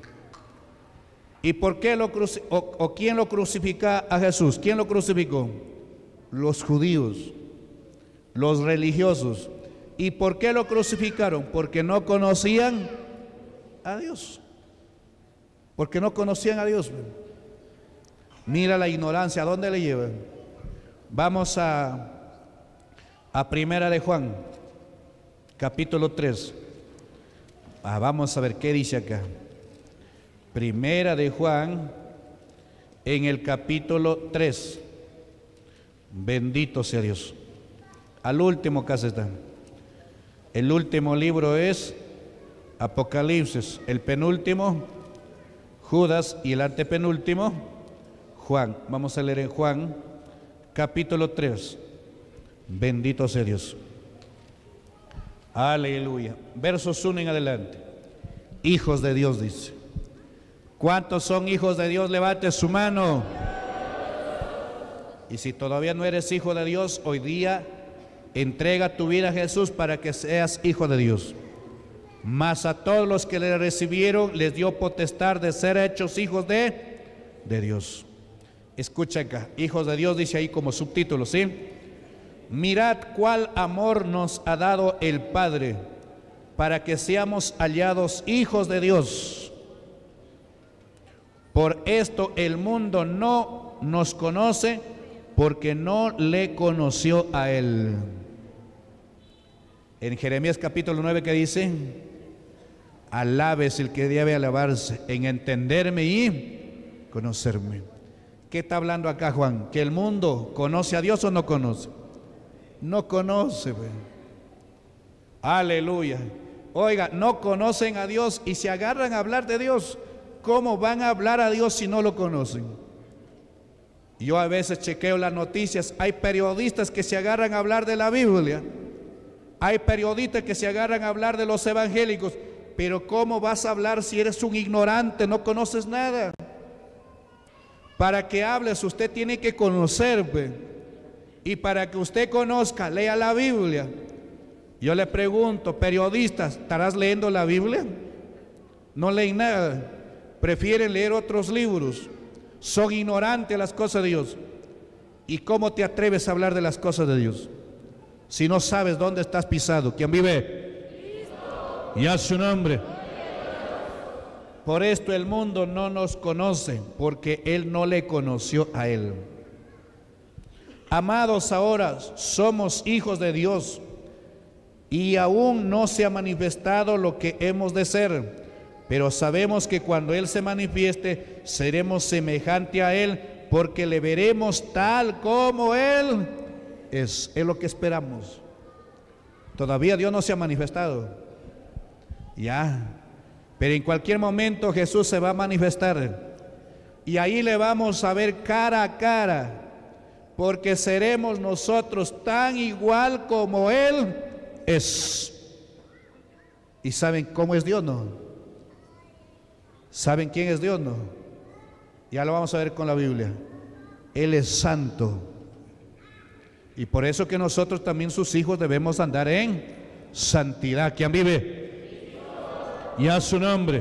¿Y por qué quién lo crucifica a Jesús? ¿Quién lo crucificó? Los judíos, los religiosos, ¿Y por qué lo crucificaron? Porque no conocían a Dios. Porque no conocían a Dios. Mira la ignorancia, ¿a dónde le llevan? Vamos a Primera de Juan, capítulo 3. Vamos a ver qué dice acá. Primera de Juan, en el capítulo 3. Bendito sea Dios. Al último caso está. El último libro es Apocalipsis, el penúltimo Judas y el antepenúltimo Juan. Vamos a leer en Juan capítulo 3. Bendito sea Dios. Aleluya. Versos 1 en adelante. Hijos de Dios, dice. ¿Cuántos son hijos de Dios? Levante su mano. Y si todavía no eres hijo de Dios, hoy día entrega tu vida a Jesús para que seas hijo de Dios. Mas a todos los que le recibieron les dio potestad de ser hechos hijos de Dios. Escucha acá, hijos de Dios, dice ahí como subtítulo, ¿sí? Mirad cuál amor nos ha dado el Padre para que seamos hallados hijos de Dios. Por esto el mundo no nos conoce, porque no le conoció a Él. En Jeremías capítulo 9, que dice: alabes el que debe alabarse, en entenderme y conocerme. ¿Qué está hablando acá Juan? ¿Que el mundo conoce a Dios o no conoce? No conoce, pues. Aleluya. Oiga, no conocen a Dios y se agarran a hablar de Dios. ¿Cómo van a hablar a Dios si no lo conocen? Yo a veces chequeo las noticias. Hay periodistas que se agarran a hablar de la Biblia. Hay periodistas que se agarran a hablar de los evangélicos. Pero ¿cómo vas a hablar si eres un ignorante, no conoces nada? Para que hables usted tiene que conocer, y para que usted conozca, lea la Biblia. Yo le pregunto, periodistas, ¿estarás leyendo la Biblia? No leen nada, prefieren leer otros libros. Son ignorantes de las cosas de Dios. ¿Y cómo te atreves a hablar de las cosas de Dios si no sabes dónde estás pisado? ¿Quién vive? Y a su nombre. Por esto el mundo no nos conoce, porque Él no le conoció a Él. Amados, ahora somos hijos de Dios, y aún no se ha manifestado lo que hemos de ser, pero sabemos que cuando Él se manifieste, seremos semejante a Él, porque le veremos tal como Él es lo que esperamos. Todavía Dios no se ha manifestado. Ya. Pero en cualquier momento Jesús se va a manifestar. Y ahí le vamos a ver cara a cara. Porque seremos nosotros tan igual como Él es. ¿Y saben cómo es Dios? No. ¿Saben quién es Dios? No. Ya lo vamos a ver con la Biblia. Él es santo. Y por eso que nosotros también sus hijos debemos andar en santidad. ¿Quién vive? Y a su nombre.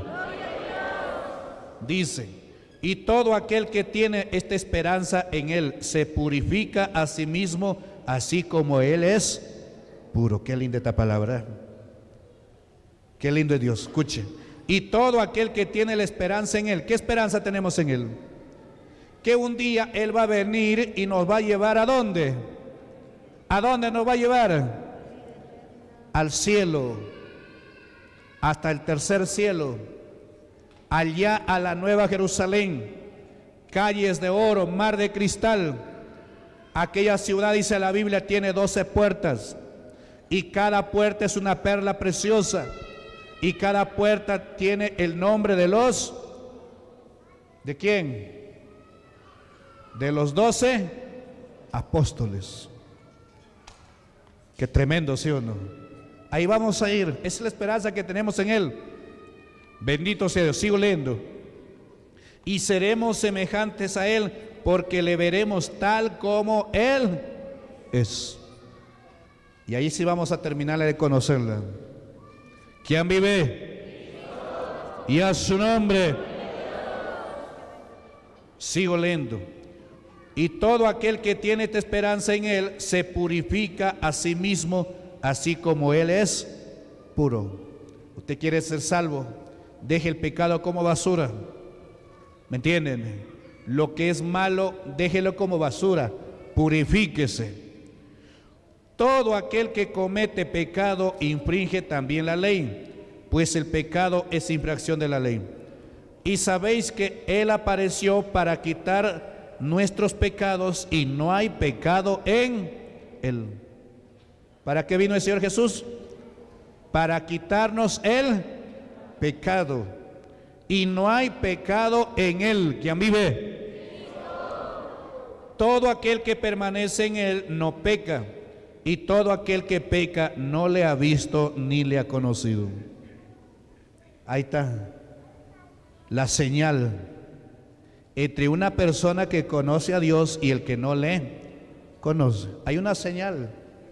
Dice: y todo aquel que tiene esta esperanza en Él se purifica a sí mismo, así como Él es puro. Qué linda esta palabra. Qué lindo es Dios. Escuche. Y todo aquel que tiene la esperanza en Él. ¿Qué esperanza tenemos en Él? Que un día Él va a venir y nos va a llevar ¿a dónde? ¿A dónde nos va a llevar? Al cielo. Hasta el tercer cielo, allá a la nueva Jerusalén, calles de oro, mar de cristal. Aquella ciudad, dice la Biblia, tiene 12 puertas, y cada puerta es una perla preciosa, y cada puerta tiene el nombre de los, ¿de quién? De los 12 apóstoles. Qué tremendo, ¿sí o no? Ahí vamos a ir. Esa es la esperanza que tenemos en Él. Bendito sea Dios. Sigo leyendo. Y seremos semejantes a Él, porque le veremos tal como Él es. Y ahí sí vamos a terminar de conocerla. ¿Quién vive? Y a su nombre. Sigo leyendo. Y todo aquel que tiene esta esperanza en Él se purifica a sí mismo, así como Él es puro. Usted quiere ser salvo, deje el pecado como basura. ¿Me entienden? Lo que es malo, déjelo como basura, purifíquese. Todo aquel que comete pecado infringe también la ley, pues el pecado es infracción de la ley. Y sabéis que Él apareció para quitar nuestros pecados y no hay pecado en Él. ¿Para qué vino el Señor Jesús? Para quitarnos el pecado. Y no hay pecado en Él. ¿Quién vive? Todo aquel que permanece en Él no peca. Y todo aquel que peca no le ha visto ni le ha conocido. Ahí está la señal entre una persona que conoce a Dios y el que no le conoce. Hay una señal.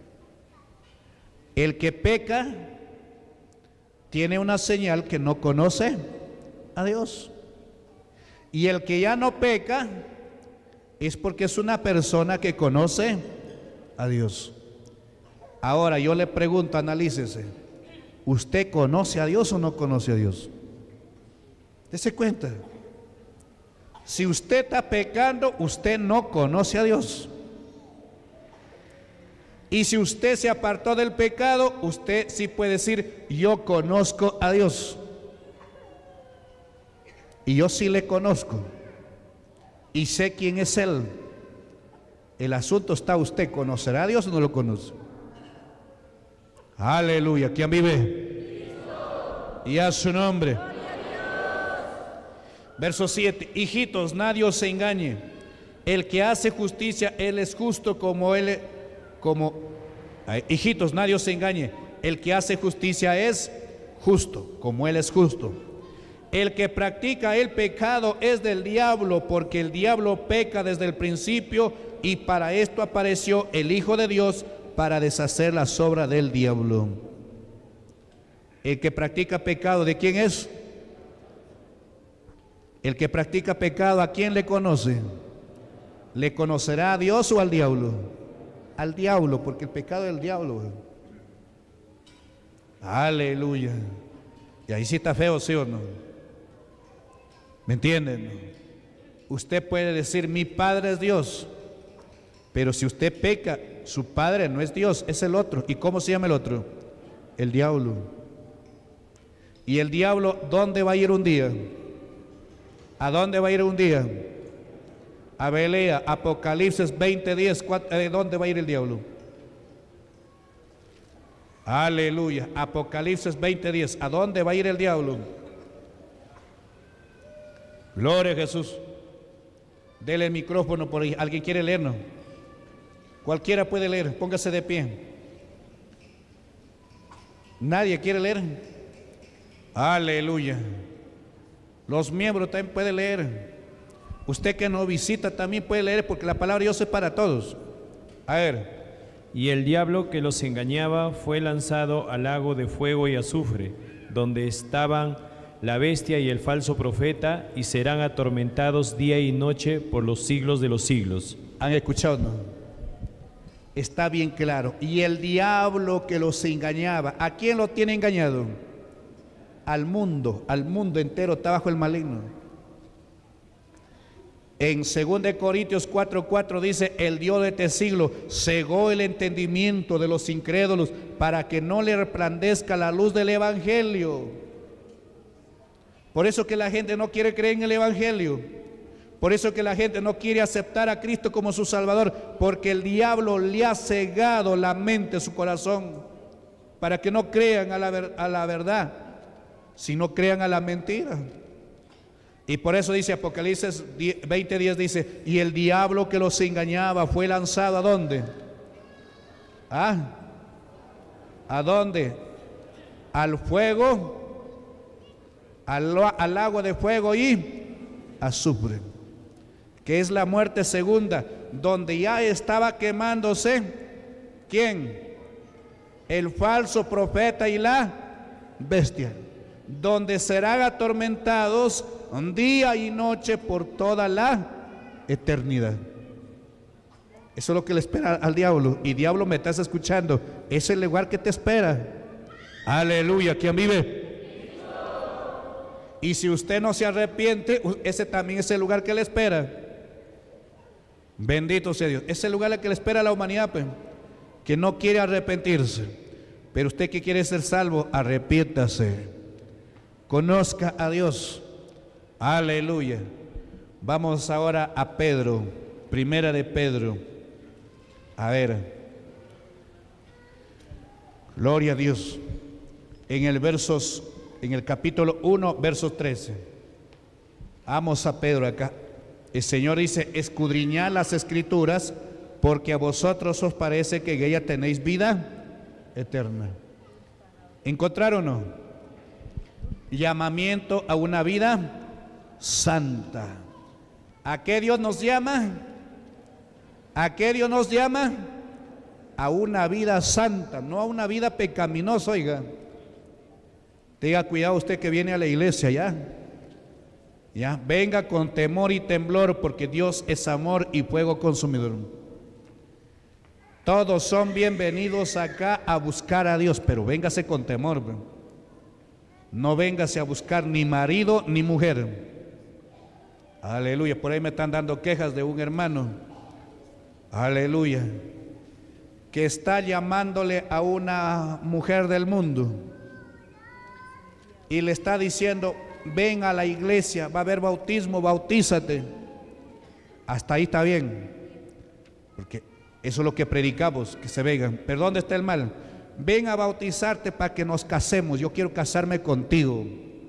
El que peca tiene una señal que no conoce a Dios. Y el que ya no peca es porque es una persona que conoce a Dios. Ahora yo le pregunto, analícese, ¿usted conoce a Dios o no conoce a Dios? Dese cuenta. Si usted está pecando, usted no conoce a Dios. Y si usted se apartó del pecado, usted sí puede decir, yo conozco a Dios. Y yo sí le conozco. Y sé quién es Él. El asunto está, ¿usted conocerá a Dios o no lo conoce? Aleluya. ¿Quién vive? Cristo. Y a su nombre. Verso 7. Hijitos, nadie os engañe. El que hace justicia, Él es justo hijitos, nadie os engañe. El que hace justicia es justo, como Él es justo. El que practica el pecado es del diablo, porque el diablo peca desde el principio, y para esto apareció el Hijo de Dios, para deshacer las obras del diablo. El que practica pecado, ¿de quién es? El que practica pecado, ¿a quién le conoce? ¿Le conocerá a Dios o al diablo? Al diablo, porque el pecado es el diablo. Aleluya. Y ahí sí está feo, ¿sí o no? ¿Me entienden? Usted puede decir, mi padre es Dios, pero si usted peca, su padre no es Dios, es el otro. ¿Y cómo se llama el otro? El diablo. ¿Y el diablo dónde va a ir un día? ¿A dónde va a ir un día? A Belea. Apocalipsis 20:10. ¿Dónde va a ir el diablo? Aleluya. Apocalipsis 20:10. ¿A dónde va a ir el diablo? Gloria a Jesús. Dele el micrófono por ahí. ¿Alguien quiere leernos? Cualquiera puede leer. Póngase de pie. ¿Nadie quiere leer? Aleluya. Los miembros también pueden leer. Usted que no visita también puede leer, porque la palabra de Dios es para todos. A ver. Y el diablo que los engañaba fue lanzado al lago de fuego y azufre, donde estaban la bestia y el falso profeta, y serán atormentados día y noche por los siglos de los siglos. ¿Han escuchado? ¿No? Está bien claro. Y el diablo que los engañaba, ¿a quién lo tiene engañado? Al mundo entero está bajo el maligno. En 2 Corintios 4:4 dice, el Dios de este siglo cegó el entendimiento de los incrédulos para que no le resplandezca la luz del evangelio. Por eso que la gente no quiere creer en el evangelio. Por eso que la gente no quiere aceptar a Cristo como su Salvador, porque el diablo le ha cegado la mente, su corazón, para que no crean a la verdad, sino crean a la mentira. Y por eso dice Apocalipsis 20:10, dice, y el diablo que los engañaba fue lanzado ¿a dónde? ¿A dónde? Al fuego, al lago de fuego y azufre, que es la muerte segunda, donde ya estaba quemándose, ¿quién? El falso profeta y la bestia, donde serán atormentados día y noche por toda la eternidad. Eso es lo que le espera al diablo. Y diablo, me estás escuchando, es el lugar que te espera. Aleluya, ¿quién vive? Y si usted no se arrepiente, ese también es el lugar que le espera. Bendito sea Dios. Es el lugar al que le espera a la humanidad, pues, que no quiere arrepentirse. Pero usted que quiere ser salvo, arrepiéntase. Conozca a Dios. Aleluya. Vamos ahora a Pedro, primera de Pedro. A ver, gloria a Dios. En el capítulo 1, versos 13. Vamos a Pedro acá. El Señor dice: escudriñad las Escrituras, porque a vosotros os parece que en ella tenéis vida eterna. ¿Encontraron o no? Llamamiento a una vida santa. ¿A qué Dios nos llama? ¿A qué Dios nos llama? A una vida santa, no a una vida pecaminosa, oiga. Tenga cuidado usted que viene a la iglesia, ya. Venga con temor y temblor, porque Dios es amor y fuego consumidor. Todos son bienvenidos acá a buscar a Dios, pero véngase con temor. No véngase a buscar ni marido ni mujer. Aleluya. Por ahí me están dando quejas de un hermano, aleluya, que está llamándole a una mujer del mundo y le está diciendo: ven a la iglesia, va a haber bautismo, bautízate. Hasta ahí está bien, porque eso es lo que predicamos, que se vengan. ¿Pero dónde está el mal? Ven a bautizarte para que nos casemos, yo quiero casarme contigo.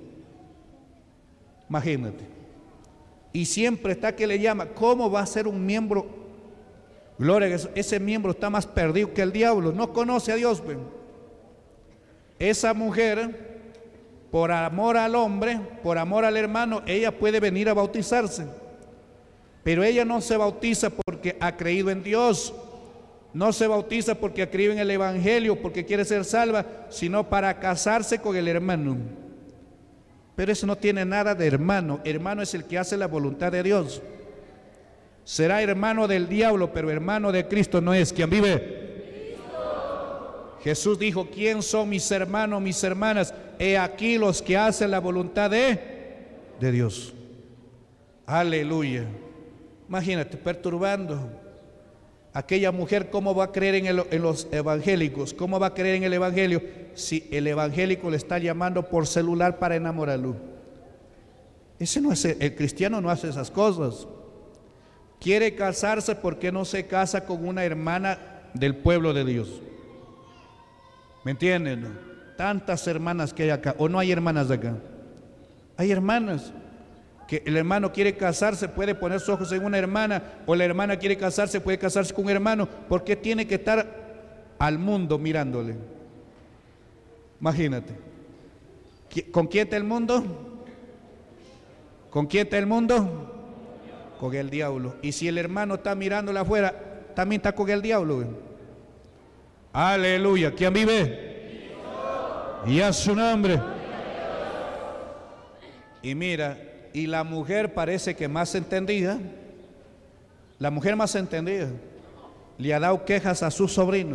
Imagínate. Y siempre está que le llama. ¿Cómo va a ser un miembro? Gloria a Dios. Ese miembro está más perdido que el diablo, no conoce a Dios, pues. Esa mujer, por amor al hombre, por amor al hermano, ella puede venir a bautizarse, pero ella no se bautiza porque ha creído en Dios, no se bautiza porque ha creído en el Evangelio, porque quiere ser salva, sino para casarse con el hermano. Pero eso no tiene nada de hermano. Hermano es el que hace la voluntad de Dios. Será hermano del diablo, pero hermano de Cristo no es. ¿Quién vive? Cristo. Jesús dijo: ¿quién son mis hermanos, mis hermanas? He aquí los que hacen la voluntad de Dios. Aleluya. Imagínate, perturbando. Aquella mujer, ¿cómo va a creer en los evangélicos? ¿Cómo va a creer en el evangelio si el evangélico le está llamando por celular para enamorarlo? Ese no es el cristiano, no hace esas cosas. Quiere casarse, porque no se casa con una hermana del pueblo de Dios. ¿Me entienden? Tantas hermanas que hay acá, o no hay hermanas de acá. Hay hermanas que el hermano quiere casarse, puede poner sus ojos en una hermana, o la hermana quiere casarse, puede casarse con un hermano. ¿Por qué tiene que estar al mundo mirándole? Imagínate. ¿Con quién está el mundo? ¿Con quién está el mundo? Con el diablo. Y si el hermano está mirándole afuera, también está con el diablo. Aleluya. ¿Quién vive? Y a su nombre. Y mira, y la mujer parece que más entendida, la mujer más entendida, le ha dado quejas a su sobrino.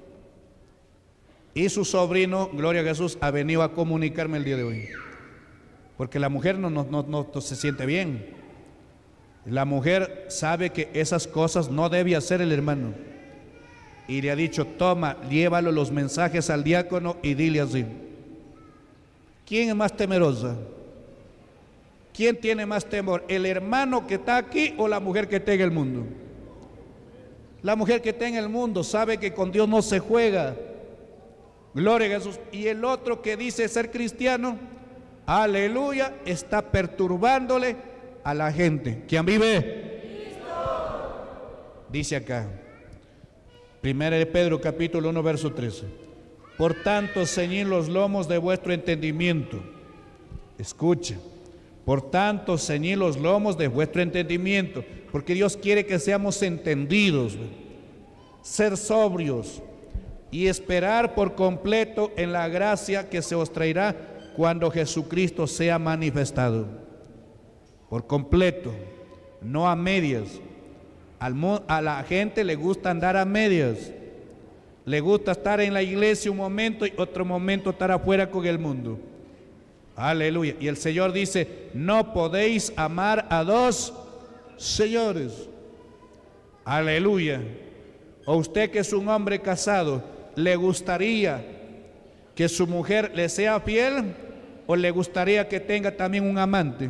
Y su sobrino, gloria a Jesús, ha venido a comunicarme el día de hoy. Porque la mujer no se siente bien. La mujer sabe que esas cosas no debe hacer el hermano. Y le ha dicho: toma, llévalo los mensajes al diácono y dile así. ¿Quién es más temerosa? ¿Quién tiene más temor? ¿El hermano que está aquí o la mujer que está en el mundo? La mujer que está en el mundo sabe que con Dios no se juega. Gloria a Jesús. Y el otro que dice ser cristiano, aleluya, está perturbándole a la gente. ¿Quién vive? Cristo. Dice acá, primera de Pedro capítulo 1 verso 13. Por tanto, ceñid los lomos de vuestro entendimiento. Escucha. Por tanto, ceñid los lomos de vuestro entendimiento, porque Dios quiere que seamos entendidos, ser sobrios y esperar por completo en la gracia que se os traerá cuando Jesucristo sea manifestado. Por completo, no a medias. A la gente le gusta andar a medias. Le gusta estar en la iglesia un momento y otro momento estar afuera con el mundo. Aleluya. Y el Señor dice, no podéis amar a dos señores. Aleluya. O usted que es un hombre casado, ¿le gustaría que su mujer le sea fiel o le gustaría que tenga también un amante?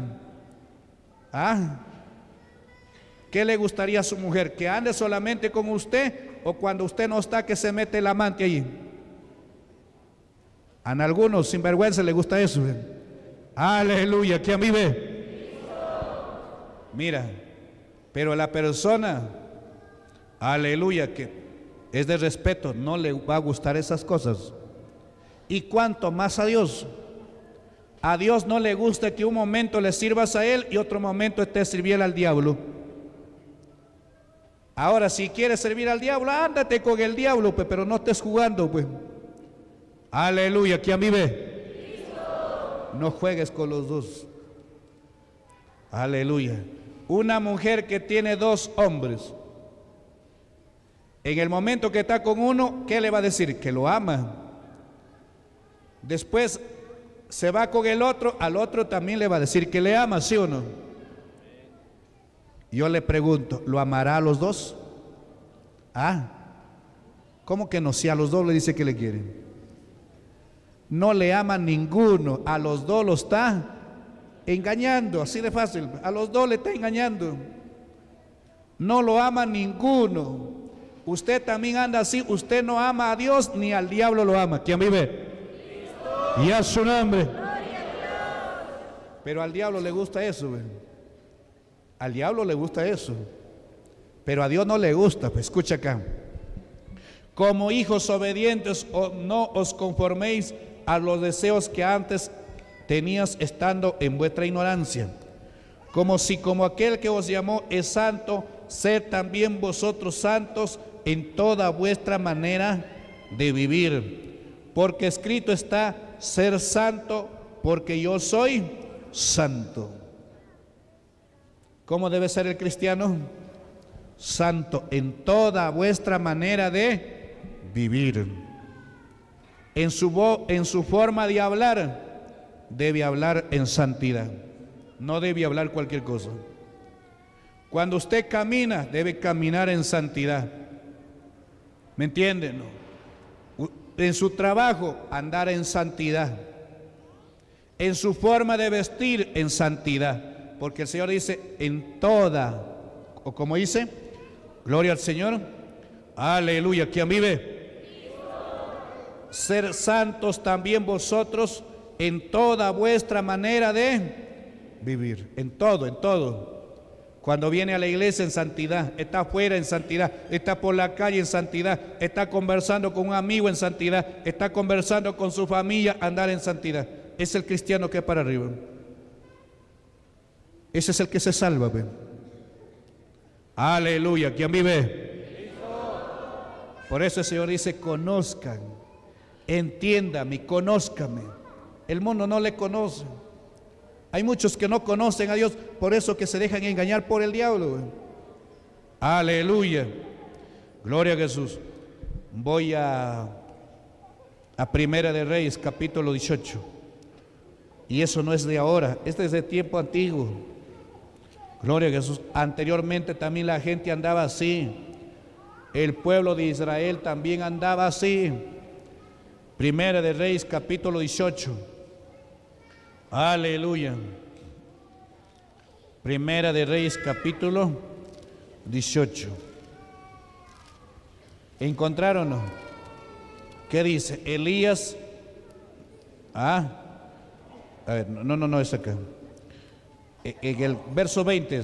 ¿Qué le gustaría a su mujer? ¿Que ande solamente con usted o cuando usted no está que se mete el amante allí? A algunos sinvergüenza le gusta eso. Aleluya, que a mí ve. Mira, pero la persona, aleluya, que es de respeto, no le va a gustar esas cosas. Y cuanto más a Dios. A Dios no le gusta que un momento le sirvas a Él y otro momento estés sirviendo al diablo. Ahora, si quieres servir al diablo, ándate con el diablo, pues, pero no estés jugando, pues. Aleluya, que a mí ve. No juegues con los dos. Aleluya. Una mujer que tiene dos hombres, en el momento que está con uno, ¿qué le va a decir? Que lo ama. Después se va con el otro, al otro también le va a decir que le ama, ¿sí o no? Yo le pregunto, ¿lo amará a los dos? ¿Cómo que no? Si a los dos le dice que le quiere. No le ama ninguno, a los dos lo está engañando, así de fácil. A los dos le está engañando. No lo ama ninguno. Usted también anda así, usted no ama a Dios ni al diablo lo ama. ¿Quién vive? Y a su nombre. Pero al diablo le gusta eso, al diablo le gusta eso, pero a Dios no le gusta. Pues escucha acá. Como hijos obedientes, no os conforméis a los deseos que antes tenías estando en vuestra ignorancia. Como aquel que os llamó es santo, sed también vosotros santos en toda vuestra manera de vivir. Porque escrito está, ser santo, porque yo soy santo. ¿Cómo debe ser el cristiano? Santo en toda vuestra manera de vivir. En su forma de hablar, debe hablar en santidad. No debe hablar cualquier cosa. Cuando usted camina, debe caminar en santidad. ¿Me entienden? En su trabajo, andar en santidad. En su forma de vestir, en santidad. Porque el Señor dice, en toda, o como dice, gloria al Señor, aleluya, ¿quién vive? Ser santos también vosotros en toda vuestra manera de vivir, en todo, en todo. Cuando viene a la iglesia en santidad, está afuera en santidad, está por la calle en santidad, está conversando con un amigo en santidad, está conversando con su familia, andar en santidad. Es el cristiano que es para arriba. Ese es el que se salva, ¿ve? Aleluya, ¿quién vive? Por eso el Señor dice, conozcan, entiéndame, conózcame. El mundo no le conoce. Hay muchos que no conocen a Dios, por eso que se dejan engañar por el diablo, ¿ve? Aleluya, gloria a Jesús. Voy a Primera de Reyes, capítulo 18. Y eso no es de ahora, este es de tiempo antiguo. Gloria a Jesús. Anteriormente también la gente andaba así. El pueblo de Israel también andaba así. Primera de Reyes, capítulo 18. Aleluya. Primera de Reyes, capítulo 18. ¿Encontraron? ¿Qué dice? Elías. A ver, no es acá. En el verso 20,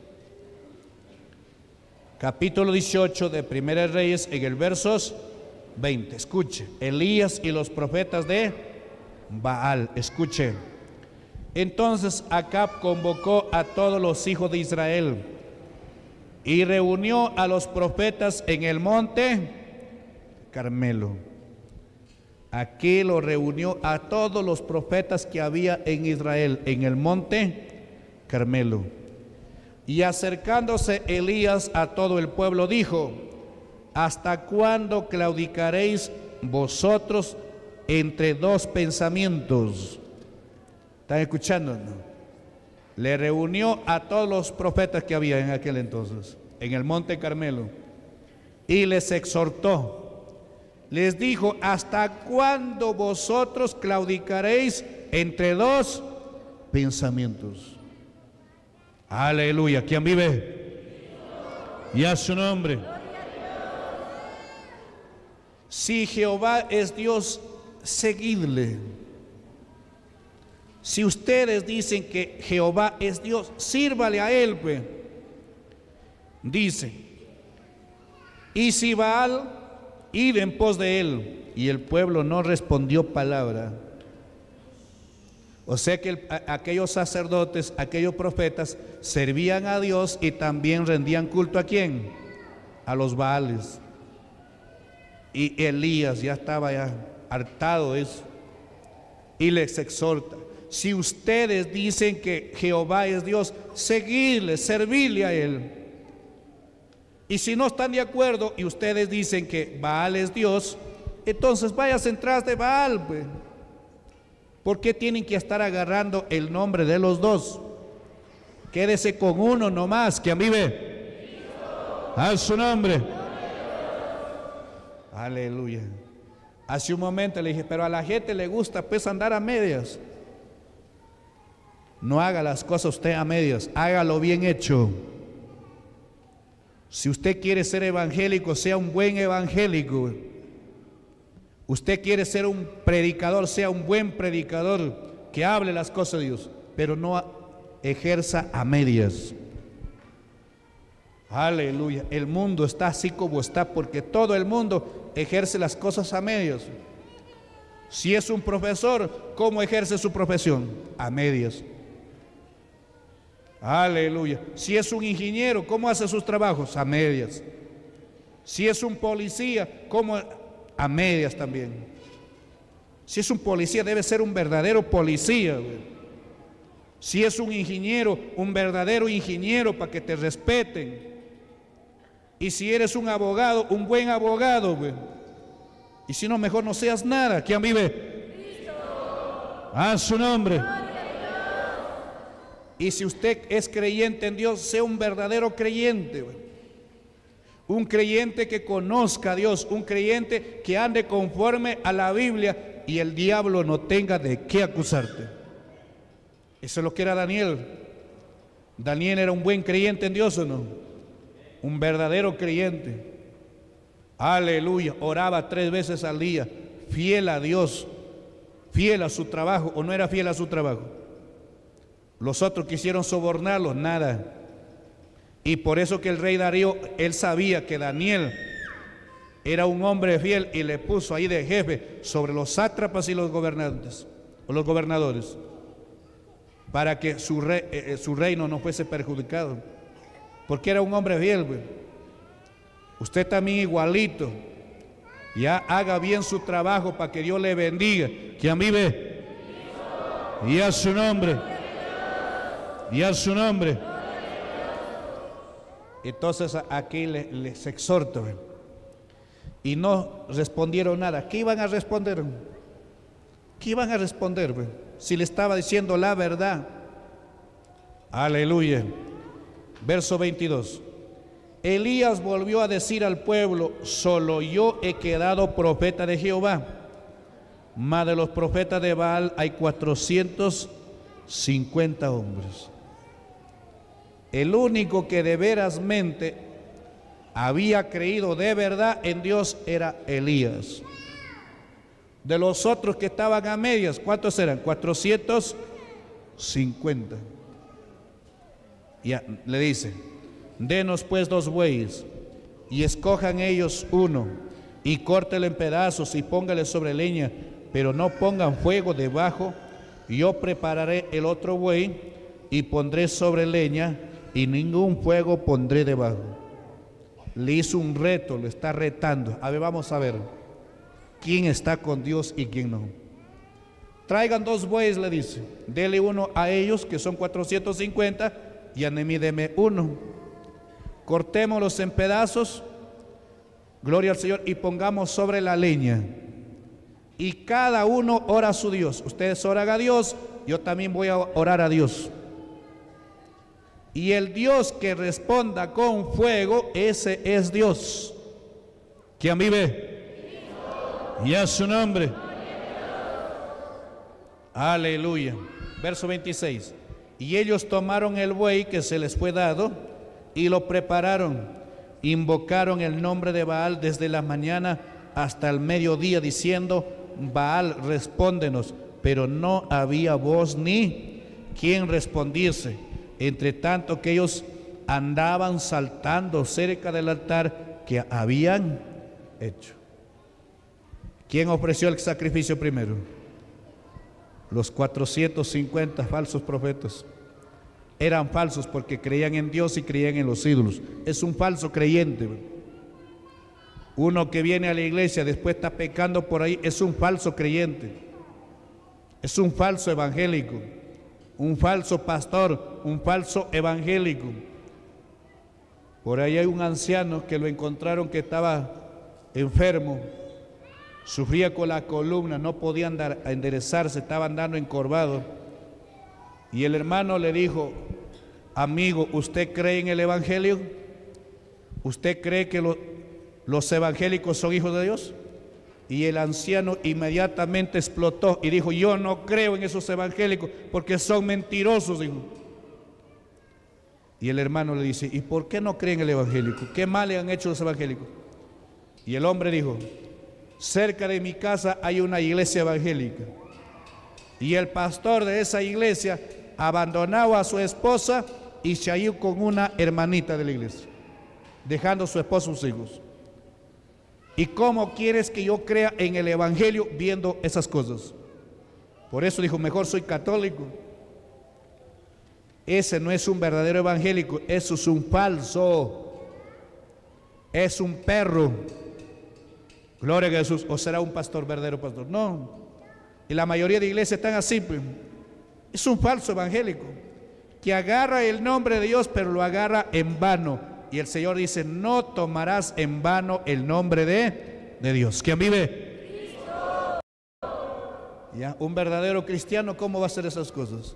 capítulo 18 de Primera de Reyes, en el verso 20, escuche, Elías y los profetas de Baal, escuche. Entonces Acab convocó a todos los hijos de Israel y reunió a los profetas en el monte Carmelo. Aquí lo reunió a todos los profetas que había en Israel en el monte Carmelo. Y acercándose Elías a todo el pueblo dijo: ¿hasta cuándo claudicaréis vosotros entre dos pensamientos? ¿Están escuchando? ¿No? Le reunió a todos los profetas que había en aquel entonces, en el monte Carmelo, y les exhortó. Les dijo: ¿hasta cuándo vosotros claudicaréis entre dos pensamientos? Aleluya. ¿Quién vive? Y a su nombre. Si Jehová es Dios, seguidle. Si ustedes dicen que Jehová es Dios, sírvale a él, pues. Dice: y si Baal, id en pos de él. Y el pueblo no respondió palabra. O sea que aquellos sacerdotes, aquellos profetas servían a Dios y también rendían culto ¿a quién? A los Baales. Y Elías ya estaba hartado de eso y les exhorta: si ustedes dicen que Jehová es Dios, seguidle, servirle a él. Y si no están de acuerdo y ustedes dicen que Baal es Dios, entonces váyanse tras de Baal, pues. ¿Por qué tienen que estar agarrando el nombre de los dos? Quédese con uno nomás. ¿Quién vive? A su nombre. Aleluya. Hace un momento le dije: pero a la gente le gusta pues andar a medias. No haga las cosas usted a medias, hágalo bien hecho. Si usted quiere ser evangélico, sea un buen evangélico. Usted quiere ser un predicador, sea un buen predicador, que hable las cosas de Dios, pero no ejerza a medias. Aleluya. El mundo está así como está porque todo el mundo ejerce las cosas a medias. Si es un profesor, ¿cómo ejerce su profesión? A medias. Aleluya. Si es un ingeniero, ¿cómo hace sus trabajos? A medias. Si es un policía, ¿cómo? A medias también. Si es un policía, debe ser un verdadero policía, güey. Si es un ingeniero, un verdadero ingeniero para que te respeten. Y si eres un abogado, un buen abogado, güey. Y si no, mejor no seas nada. ¿Quién vive? A su nombre. Y si usted es creyente en Dios, sea un verdadero creyente, güey. Un creyente que conozca a Dios, un creyente que ande conforme a la Biblia y el diablo no tenga de qué acusarte. Eso es lo que era Daniel. Daniel era un buen creyente en Dios, ¿o no? Un verdadero creyente. Aleluya. Oraba 3 veces al día, fiel a Dios, fiel a su trabajo. ¿O no era fiel a su trabajo? Los otros quisieron sobornarlos, nada. Y por eso que el rey Darío, él sabía que Daniel era un hombre fiel y le puso ahí de jefe sobre los sátrapas y los gobernantes, o los gobernadores, para que su reino no fuese perjudicado, porque era un hombre fiel, güey. Usted también igualito, ya haga bien su trabajo para que Dios le bendiga. ¿Quién vive? Y a su nombre. Y a su nombre. Entonces aquí les exhorto. Y no respondieron nada. ¿Qué iban a responder? ¿Qué iban a responder? Si le estaba diciendo la verdad. Aleluya. Verso 22. Elías volvió a decir al pueblo: solo yo he quedado profeta de Jehová, mas de los profetas de Baal hay 450 hombres. El único que de verasmente había creído de verdad en Dios era Elías. De los otros que estaban a medias, ¿cuántos eran? 450. Ya le dice: denos pues 2 bueyes y escojan ellos uno y córtelo en pedazos y póngale sobre leña, pero no pongan fuego debajo. Yo prepararé el otro buey y pondré sobre leña y ningún fuego pondré debajo. Le hizo un reto, lo está retando. A ver, vamos a ver quién está con Dios y quién no. Traigan 2 bueyes, le dice, dele uno a ellos, que son 450, y a mí deme uno. Cortémoslos en pedazos, gloria al Señor, y pongamos sobre la leña. Y cada uno ora a su Dios. Ustedes oran a Dios, yo también voy a orar a Dios. Y el Dios que responda con fuego, ese es Dios. ¿Quién vive? Y a su nombre. Aleluya. Verso 26. Y ellos tomaron el buey que se les fue dado y lo prepararon. Invocaron el nombre de Baal desde la mañana hasta el mediodía, diciendo: Baal, respóndenos. Pero no había voz ni quien respondiese, entre tanto que ellos andaban saltando cerca del altar que habían hecho. ¿Quién ofreció el sacrificio primero? Los 450 falsos profetas. Eran falsos porque creían en Dios y creían en los ídolos. Es un falso creyente. Uno que viene a la iglesia después está pecando por ahí, es un falso creyente. Es un falso evangélico, un falso pastor, un falso evangélico. Por ahí hay un anciano que lo encontraron que estaba enfermo, sufría con la columna, no podía andar a enderezarse, estaba andando encorvado. Y el hermano le dijo: amigo, ¿usted cree en el evangelio? ¿Usted cree que los evangélicos son hijos de Dios? Y el anciano inmediatamente explotó y dijo: yo no creo en esos evangélicos porque son mentirosos, dijo. Y el hermano le dice: ¿y por qué no creen en el evangélico? ¿Qué mal le han hecho los evangélicos? Y el hombre dijo: cerca de mi casa hay una iglesia evangélica, y el pastor de esa iglesia abandonó a su esposa y se ha ido con una hermanita de la iglesia, dejando a su esposa y sus hijos. ¿Y cómo quieres que yo crea en el evangelio viendo esas cosas? Por eso dijo: mejor soy católico. Ese no es un verdadero evangélico, eso es un falso, es un perro. Gloria a Jesús. ¿O será un pastor verdadero pastor? No. Y la mayoría de iglesias están así, pues. Es un falso evangélico que agarra el nombre de Dios, pero lo agarra en vano. Y el Señor dice: no tomarás en vano el nombre de Dios. ¿Quién vive? Cristo. ¿Ya? Un verdadero cristiano, ¿cómo va a hacer esas cosas?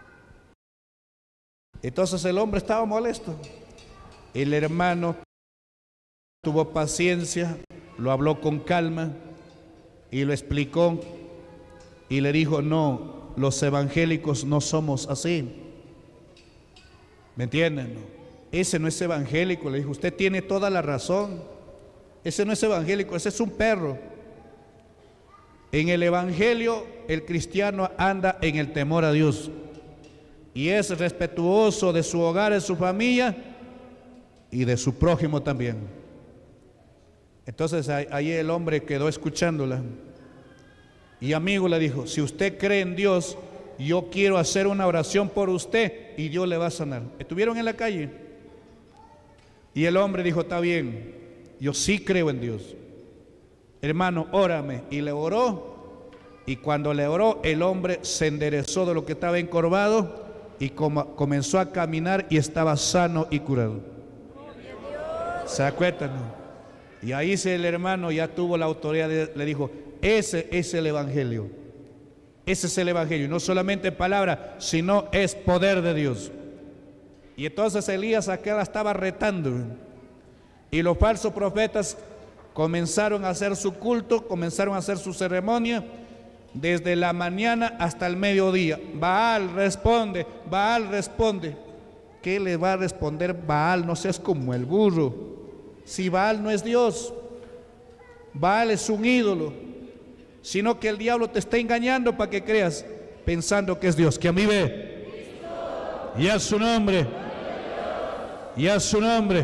Entonces el hombre estaba molesto. El hermano tuvo paciencia, lo habló con calma y lo explicó y le dijo: no, los evangélicos no somos así. ¿Me entienden? No. Ese no es evangélico. Le dijo: usted tiene toda la razón. Ese no es evangélico, ese es un perro. En el evangelio el cristiano anda en el temor a Dios y es respetuoso de su hogar, de su familia y de su prójimo también. Entonces ahí el hombre quedó escuchándola y amigo le dijo: si usted cree en Dios, yo quiero hacer una oración por usted y Dios le va a sanar. Estuvieron en la calle y el hombre dijo: está bien, yo sí creo en Dios, hermano, órame. Y le oró, y cuando le oró, el hombre se enderezó de lo que estaba encorvado y comenzó a caminar y estaba sano y curado. ¿Se acuerdan? Y ahí el hermano ya tuvo la autoridad, le dijo: ese es el evangelio. Ese es el evangelio, y no solamente palabra, sino es poder de Dios. Y entonces Elías acá estaba retando, y los falsos profetas comenzaron a hacer su culto, comenzaron a hacer su ceremonia desde la mañana hasta el mediodía. Baal responde, Baal responde. ¿Qué le va a responder Baal? No seas como el burro. Si Baal no es Dios, Baal es un ídolo, sino que el diablo te está engañando para que creas pensando que es Dios. Que a mí ve, y a su nombre, y a su nombre.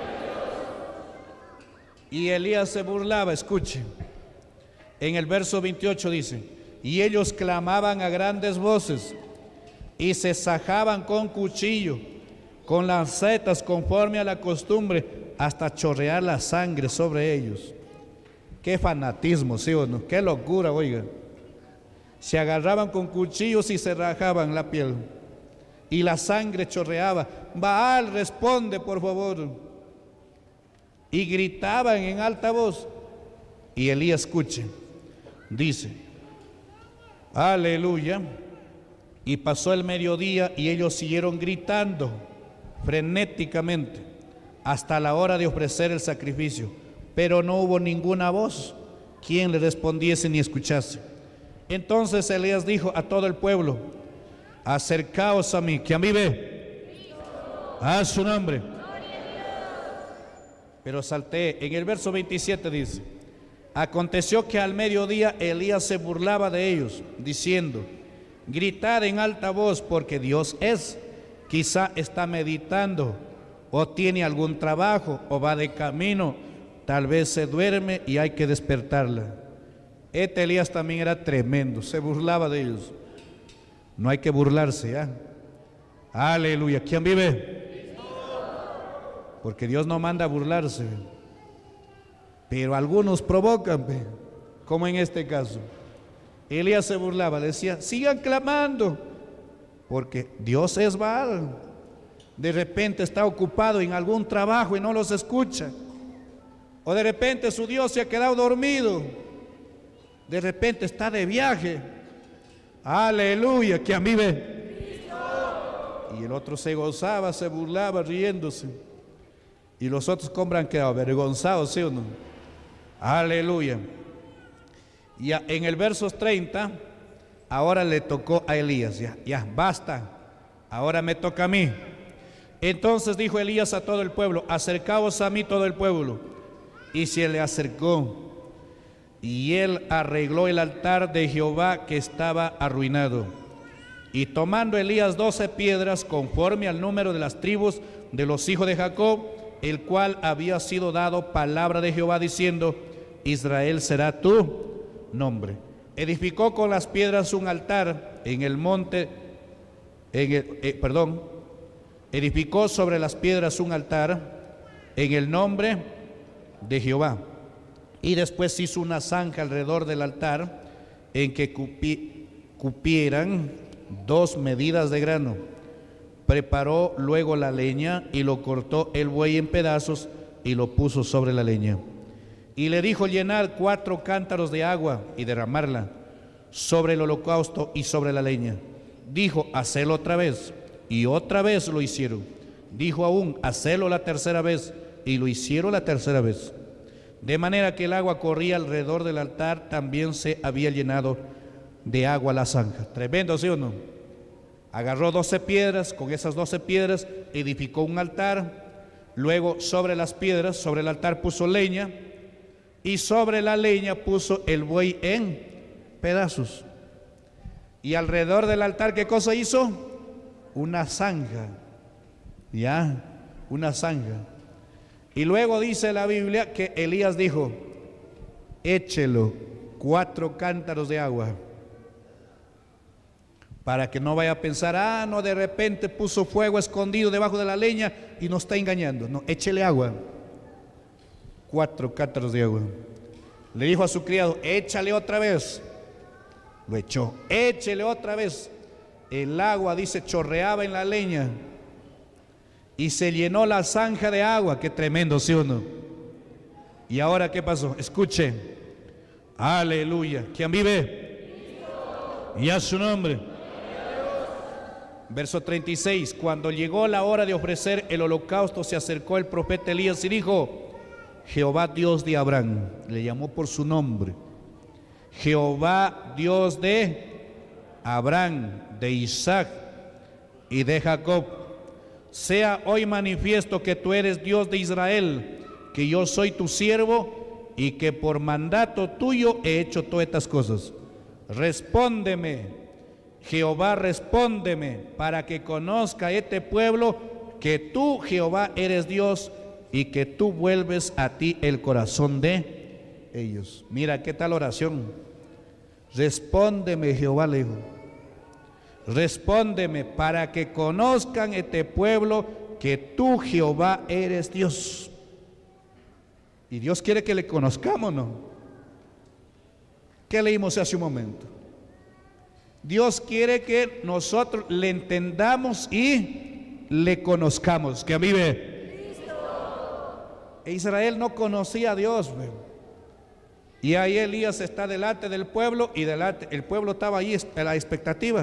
Y Elías se burlaba. Escuche, en el verso 28 dice: y ellos clamaban a grandes voces y se sajaban con cuchillo, con lancetas, conforme a la costumbre, hasta chorrear la sangre sobre ellos. Qué fanatismo, ¿sí o no? Qué locura, oiga. Se agarraban con cuchillos y se rajaban la piel. y la sangre chorreaba. Baal, responde por favor. Y gritaban en alta voz. Y Elías escuche, dice, aleluya. Y pasó el mediodía y ellos siguieron gritando frenéticamente hasta la hora de ofrecer el sacrificio, pero no hubo ninguna voz quien le respondiese ni escuchase. Entonces Elías dijo a todo el pueblo, acercaos a mí. ¿Quién vive? A su nombre. Pero salté, en el verso 27 dice, aconteció que al mediodía Elías se burlaba de ellos, diciendo, gritad en alta voz, porque Dios es, quizá está meditando, o tiene algún trabajo, o va de camino, tal vez se duerme y hay que despertarla. Este Elías también era tremendo, se burlaba de ellos. No hay que burlarse, ¿ya? Aleluya. ¿Quién vive? Porque Dios no manda a burlarse, pero algunos provocan, como en este caso. Elías se burlaba, decía, sigan clamando, porque Dios es Baal. De repente está ocupado en algún trabajo y no los escucha. O de repente su Dios se ha quedado dormido. De repente está de viaje. Aleluya, ¿quién vive? Y el otro se gozaba, se burlaba, riéndose. Y los otros como han quedado avergonzados, ¿sí o no? Aleluya. Y en el verso 30, ahora le tocó a Elías, ya, basta, ahora me toca a mí. Entonces dijo Elías a todo el pueblo, acercaos a mí todo el pueblo. Y se le acercó, y él arregló el altar de Jehová que estaba arruinado. Y tomando Elías 12 piedras, conforme al número de las tribus de los hijos de Jacob, el cual había sido dado palabra de Jehová, diciendo, Israel será tu nombre. Edificó con las piedras un altar en el monte, edificó sobre las piedras un altar en el nombre de Jehová. Y después hizo una zanja alrededor del altar en que cupieran 2 medidas de grano. Preparó luego la leña y lo cortó el buey en pedazos y lo puso sobre la leña. Y le dijo llenar 4 cántaros de agua y derramarla sobre el holocausto y sobre la leña. Dijo, hacelo otra vez, y otra vez lo hicieron. Dijo aún, hacelo la tercera vez, y lo hicieron la tercera vez. De manera que el agua corría alrededor del altar, también se había llenado de agua la zanja. Tremendo, ¿sí o no? Agarró 12 piedras, con esas 12 piedras edificó un altar. Luego sobre las piedras, sobre el altar puso leña, y sobre la leña puso el buey en pedazos. Y alrededor del altar, ¿qué cosa hizo? Una zanja, ya, una zanja. Y luego dice la Biblia que Elías dijo, échelo 4 cántaros de agua, para que no vaya a pensar, no, de repente puso fuego escondido debajo de la leña y nos está engañando. No, échele agua, 4 cántaros de agua. Le dijo a su criado, échale otra vez. Lo echó, échele otra vez. El agua, dice, chorreaba en la leña y se llenó la zanja de agua. Qué tremendo, ¿sí o no? Y ahora, ¿qué pasó? Escuche, aleluya. ¿Quién vive? Y a su nombre. Verso 36, cuando llegó la hora de ofrecer el holocausto, se acercó el profeta Elías y dijo, Jehová Dios de Abraham, le llamó por su nombre, Jehová Dios de Abraham, de Isaac y de Jacob, sea hoy manifiesto que tú eres Dios de Israel, que yo soy tu siervo y que por mandato tuyo he hecho todas estas cosas. Respóndeme, Jehová, respóndeme, para que conozca este pueblo que tú, Jehová, eres Dios y que tú vuelves a ti el corazón de ellos. Mira qué tal oración. Respóndeme, Jehová, le dijo. Respóndeme para que conozcan este pueblo que tú, Jehová, eres Dios. Y Dios quiere que le conozcamos, ¿no? ¿Qué leímos hace un momento? Dios quiere que nosotros le entendamos y le conozcamos. Que vive. Israel no conocía a Dios, y ahí Elías está delante del pueblo, y el pueblo estaba ahí a la expectativa.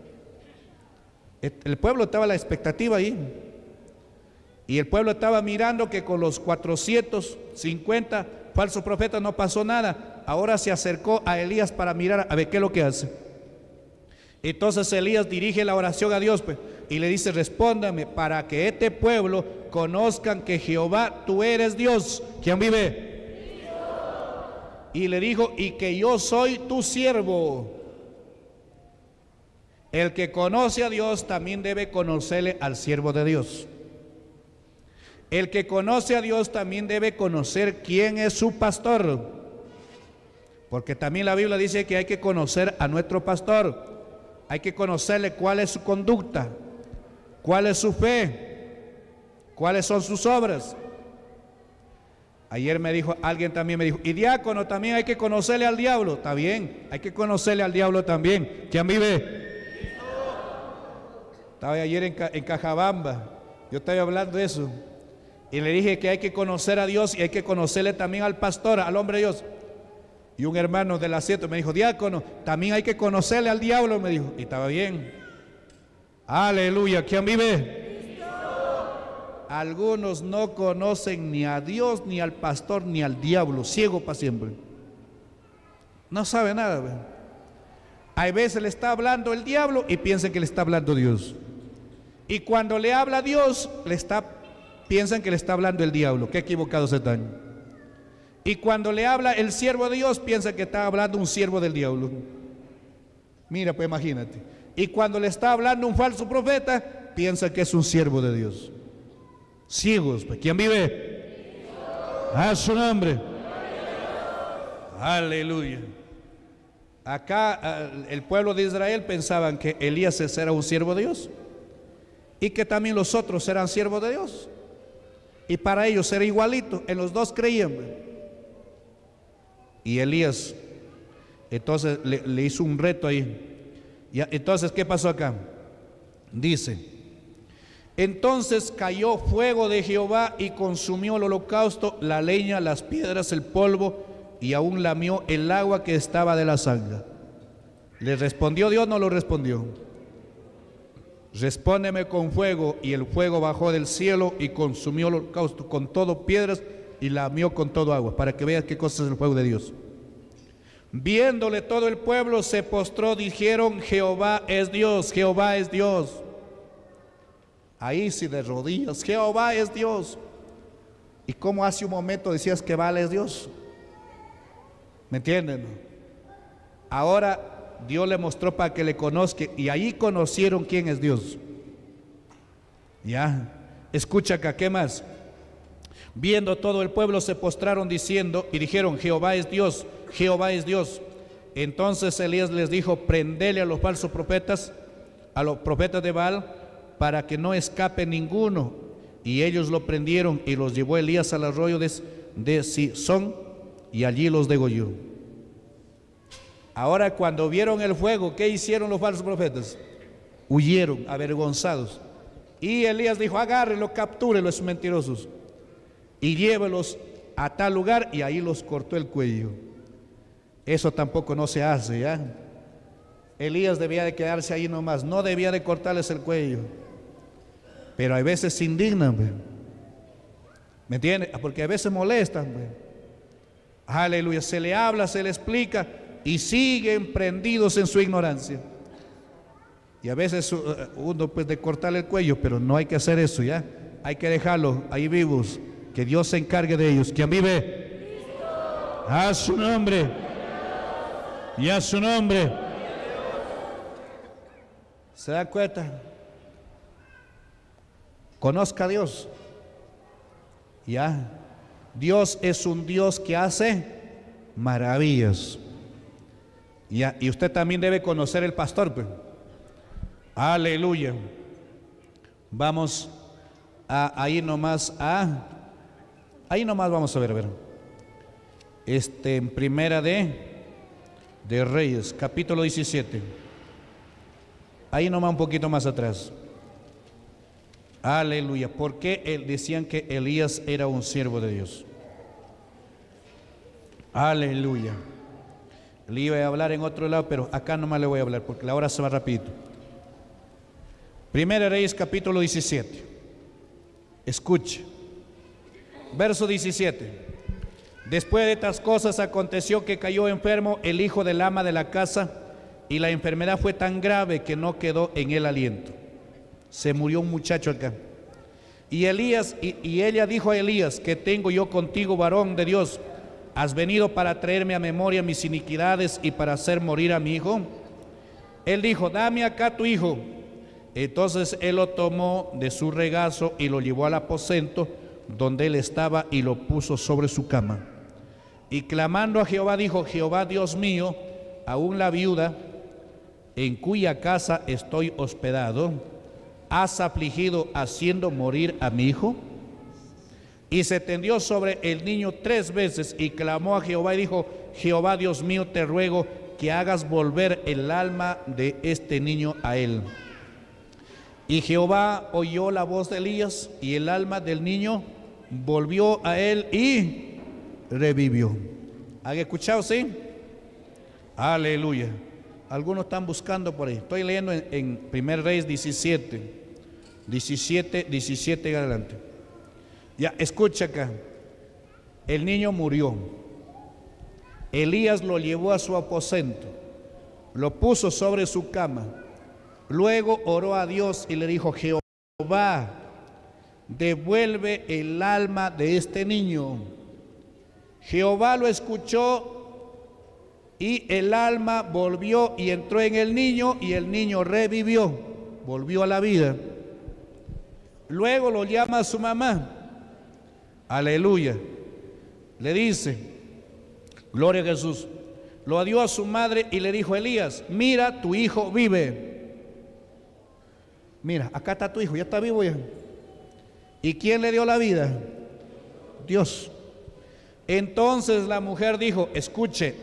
El pueblo estaba a la expectativa ahí, y el pueblo estaba mirando que con los 450 falsos profetas no pasó nada. Ahora se acercó a Elías para mirar a ver qué es lo que hace. Entonces Elías dirige la oración a Dios, y le dice: respóndame para que este pueblo conozcan que Jehová, tú eres Dios. ¿Quién vive? Y le dijo: y que yo soy tu siervo. El que conoce a Dios también debe conocerle al siervo de Dios. El que conoce a Dios también debe conocer quién es su pastor, porque también la Biblia dice que hay que conocer a nuestro pastor. Hay que conocerle cuál es su conducta, cuál es su fe, cuáles son sus obras. Ayer alguien también me dijo: y diácono, también hay que conocerle al diablo. Está bien, hay que conocerle al diablo también. ¿Quién vive? Estaba ayer en Cajabamba, yo estaba hablando de eso, y le dije que hay que conocer a Dios y hay que conocerle también al pastor, al hombre de Dios. Y un hermano del asiento me dijo: diácono, también hay que conocerle al diablo, me dijo. Y estaba bien. Aleluya. ¿Quién vive? Algunos no conocen ni a Dios, ni al pastor, ni al diablo. Ciego para siempre. No sabe nada, ¿ve? Hay veces le está hablando el diablo y piensan que le está hablando Dios. Y cuando le habla Dios, piensan que le está hablando el diablo. Qué equivocados están. Y cuando le habla el siervo de Dios, piensa que está hablando un siervo del diablo. Mira, pues imagínate. Y cuando le está hablando un falso profeta, piensa que es un siervo de Dios. Ciegos, pues. ¿Quién vive? A su nombre. Aleluya. Acá el pueblo de Israel pensaban que Elías era un siervo de Dios, y que también los otros eran siervos de Dios, y para ellos era igualito. En los dos creían. Y Elías entonces le hizo un reto ahí. Entonces, ¿qué pasó acá? Dice: entonces cayó fuego de Jehová y consumió el holocausto, la leña, las piedras, el polvo, y aún lamió el agua que estaba de la zanja. ¿Le respondió Dios? No lo respondió. Respóndeme con fuego. Y el fuego bajó del cielo y consumió el holocausto con todo piedras, y lamió con todo agua, para que veas qué cosa es el fuego de Dios. Viéndole todo el pueblo se postró, dijeron: Jehová es Dios, Jehová es Dios. Ahí sí de rodillas: Jehová es Dios. Y como hace un momento decías que vale es Dios. ¿Me entienden? Ahora Dios le mostró para que le conozca, y ahí conocieron quién es Dios. Ya, escucha acá, ¿qué más? Viendo todo el pueblo se postraron diciendo, y dijeron: Jehová es Dios, Jehová es Dios. Entonces Elías les dijo: prendele a los falsos profetas, a los profetas de Baal, para que no escape ninguno. Y ellos lo prendieron, y los llevó Elías al arroyo de Sison, y allí los degolló. Ahora, cuando vieron el fuego, ¿qué hicieron los falsos profetas? Huyeron avergonzados. Y Elías dijo: agárrenlo, captúrenlo, esos mentirosos, y llévelos a tal lugar, y ahí los cortó el cuello. Eso tampoco no se hace, ¿ya? Elías debía de quedarse ahí nomás, no debía de cortarles el cuello. Pero a veces se indignan, ¿me entiendes? Porque a veces molestan, aleluya. Se le habla, se le explica, y siguen prendidos en su ignorancia. Y a veces uno pues de cortarle el cuello, pero no hay que hacer eso, ¿ya? Hay que dejarlos ahí vivos, que Dios se encargue de ellos. ¿Quién vive? A su nombre. Y a su nombre. ¿Se dan cuenta? Conozca a Dios. Ya. Dios es un Dios que hace maravillas. Ya. Y usted también debe conocer el pastor, pues. Aleluya. Vamos ahí nomás vamos a ver. En Primera de Reyes, capítulo 17. Ahí nomás un poquito más atrás. Aleluya. ¿Por qué decían que Elías era un siervo de Dios? Aleluya. Le iba a hablar en otro lado, pero acá nomás le voy a hablar porque la hora se va rapidito. Primera Reyes capítulo 17. Escuche. Verso 17. Después de estas cosas aconteció que cayó enfermo el hijo del ama de la casa, y la enfermedad fue tan grave que no quedó en él aliento. Se murió un muchacho acá. Y ella dijo a Elías: ¿qué tengo yo contigo, varón de Dios? ¿Has venido para traerme a memoria mis iniquidades y para hacer morir a mi hijo? Él dijo: dame acá tu hijo. Entonces él lo tomó de su regazo y lo llevó al aposento donde él estaba y lo puso sobre su cama. Y clamando a Jehová dijo: Jehová Dios mío, aún la viuda en cuya casa estoy hospedado, ¿has afligido haciendo morir a mi hijo? Y se tendió sobre el niño 3 veces y clamó a Jehová y dijo: Jehová Dios mío, te ruego que hagas volver el alma de este niño a él. Y Jehová oyó la voz de Elías, y el alma del niño volvió a él y revivió. ¿Han escuchado, sí? Aleluya. Algunos están buscando por ahí. Estoy leyendo en 1 Reyes 17 en adelante. Ya, escucha acá. El niño murió. Elías lo llevó a su aposento, lo puso sobre su cama. Luego oró a Dios y le dijo: Jehová, devuelve el alma de este niño. Jehová lo escuchó y el alma volvió y entró en el niño, y el niño revivió, volvió a la vida. Luego lo llama a su mamá. Aleluya. Le dice: gloria a Jesús. Lo dio a su madre y le dijo: Elías, mira, tu hijo vive. Mira, acá está tu hijo, ya está vivo ya. ¿Y quién le dio la vida? Dios. Entonces la mujer dijo, escuche.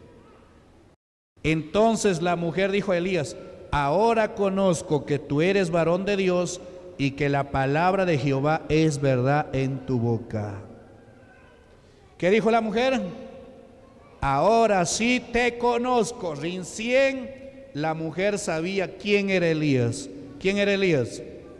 Entonces la mujer dijo a Elías: ahora conozco que tú eres varón de Dios y que la palabra de Jehová es verdad en tu boca. ¿Qué dijo la mujer? Ahora sí te conozco. Recién la mujer sabía quién era Elías. ¿Quién era Elías?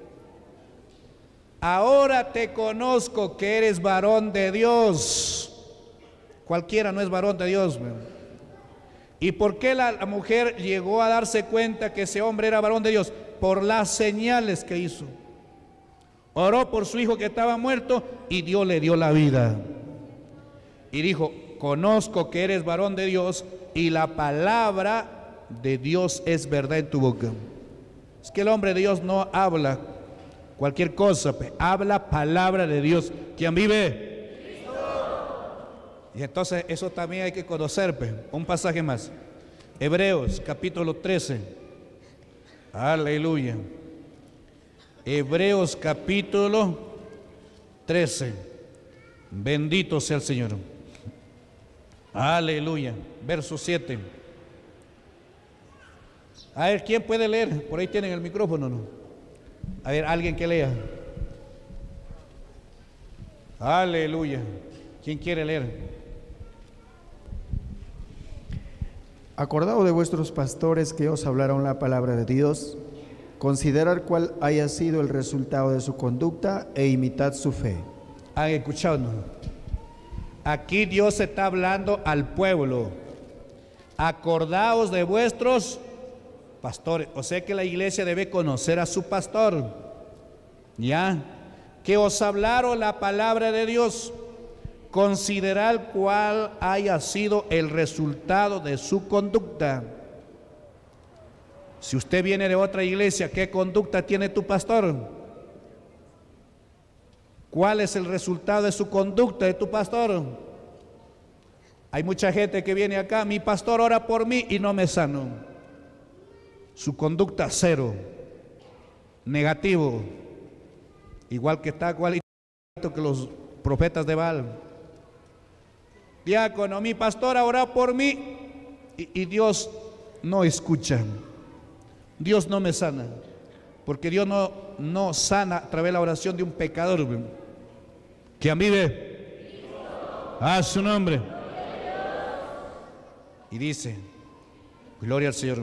Ahora te conozco que eres varón de Dios. Cualquiera no es varón de Dios. ¿Y por qué la mujer llegó a darse cuenta que ese hombre era varón de Dios? Por las señales que hizo. Oró por su hijo que estaba muerto y Dios le dio la vida. Y dijo: conozco que eres varón de Dios y la palabra de Dios es verdad en tu boca. Es que el hombre de Dios no habla cualquier cosa, habla palabra de Dios. ¿Quién vive? Y entonces eso también hay que conocer. Un pasaje más. Hebreos capítulo 13. Aleluya. Hebreos capítulo 13. Bendito sea el Señor. Aleluya. Verso 7. A ver, ¿quién puede leer? Por ahí tienen el micrófono, ¿no? A ver, alguien que lea. Aleluya. ¿Quién quiere leer? Acordado de vuestros pastores que os hablaron la palabra de Dios, considerad cuál haya sido el resultado de su conducta e imitad su fe. ¿Han escuchado? ¿No? Aquí Dios está hablando al pueblo. Acordaos de vuestros pastores. O sea que la iglesia debe conocer a su pastor. Ya. Que os hablaron la palabra de Dios. Considerad cuál haya sido el resultado de su conducta. Si usted viene de otra iglesia, ¿qué conducta tiene tu pastor? ¿Cuál es el resultado de su conducta de tu pastor? Hay mucha gente que viene acá: mi pastor ora por mí y no me sano. Su conducta cero, negativo, igual que está igualito que los profetas de Baal. Diácono, mi pastor ora por mí y Dios no escucha. Dios no me sana, porque Dios no sana a través de la oración de un pecador. ¿Quién vive? A su nombre. Y dice, gloria al Señor.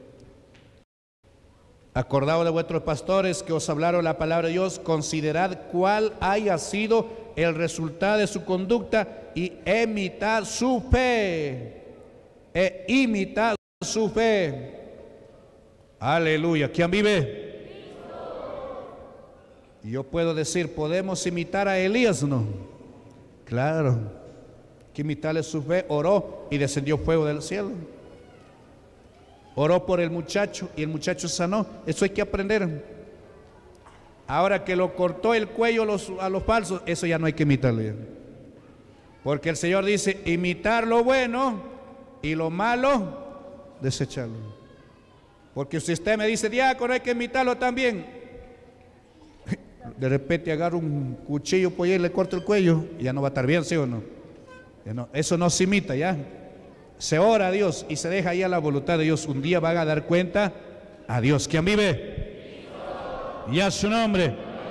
Acordaos de vuestros pastores que os hablaron la palabra de Dios, considerad cuál haya sido el resultado de su conducta y imitad su fe. Imitad su fe. Aleluya. ¿Quién vive? Y yo puedo decir, ¿podemos imitar a Elías? No. Claro. Que imitarle su fe. Oró y descendió fuego del cielo. Oró por el muchacho y el muchacho sanó. Eso hay que aprender. Ahora que lo cortó el cuello a los falsos, eso ya no hay que imitarle. Porque el Señor dice, imitar lo bueno y lo malo, desecharlo. Porque si usted me dice, diácono, hay que imitarlo también, de repente agarro un cuchillo pues, y le corto el cuello, y ya no va a estar bien, ¿sí o no? Eso no se imita ya. Se ora a Dios y se deja ahí a la voluntad de Dios. Un día van a dar cuenta a Dios. ¿Quién vive? Y a su nombre.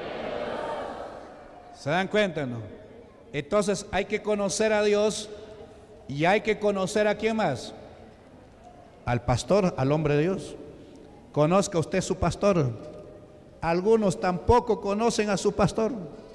¿Se dan cuenta, no? Entonces hay que conocer a Dios y hay que conocer a quién más. Al pastor, al hombre de Dios. Conozca usted su pastor. Algunos tampoco conocen a su pastor.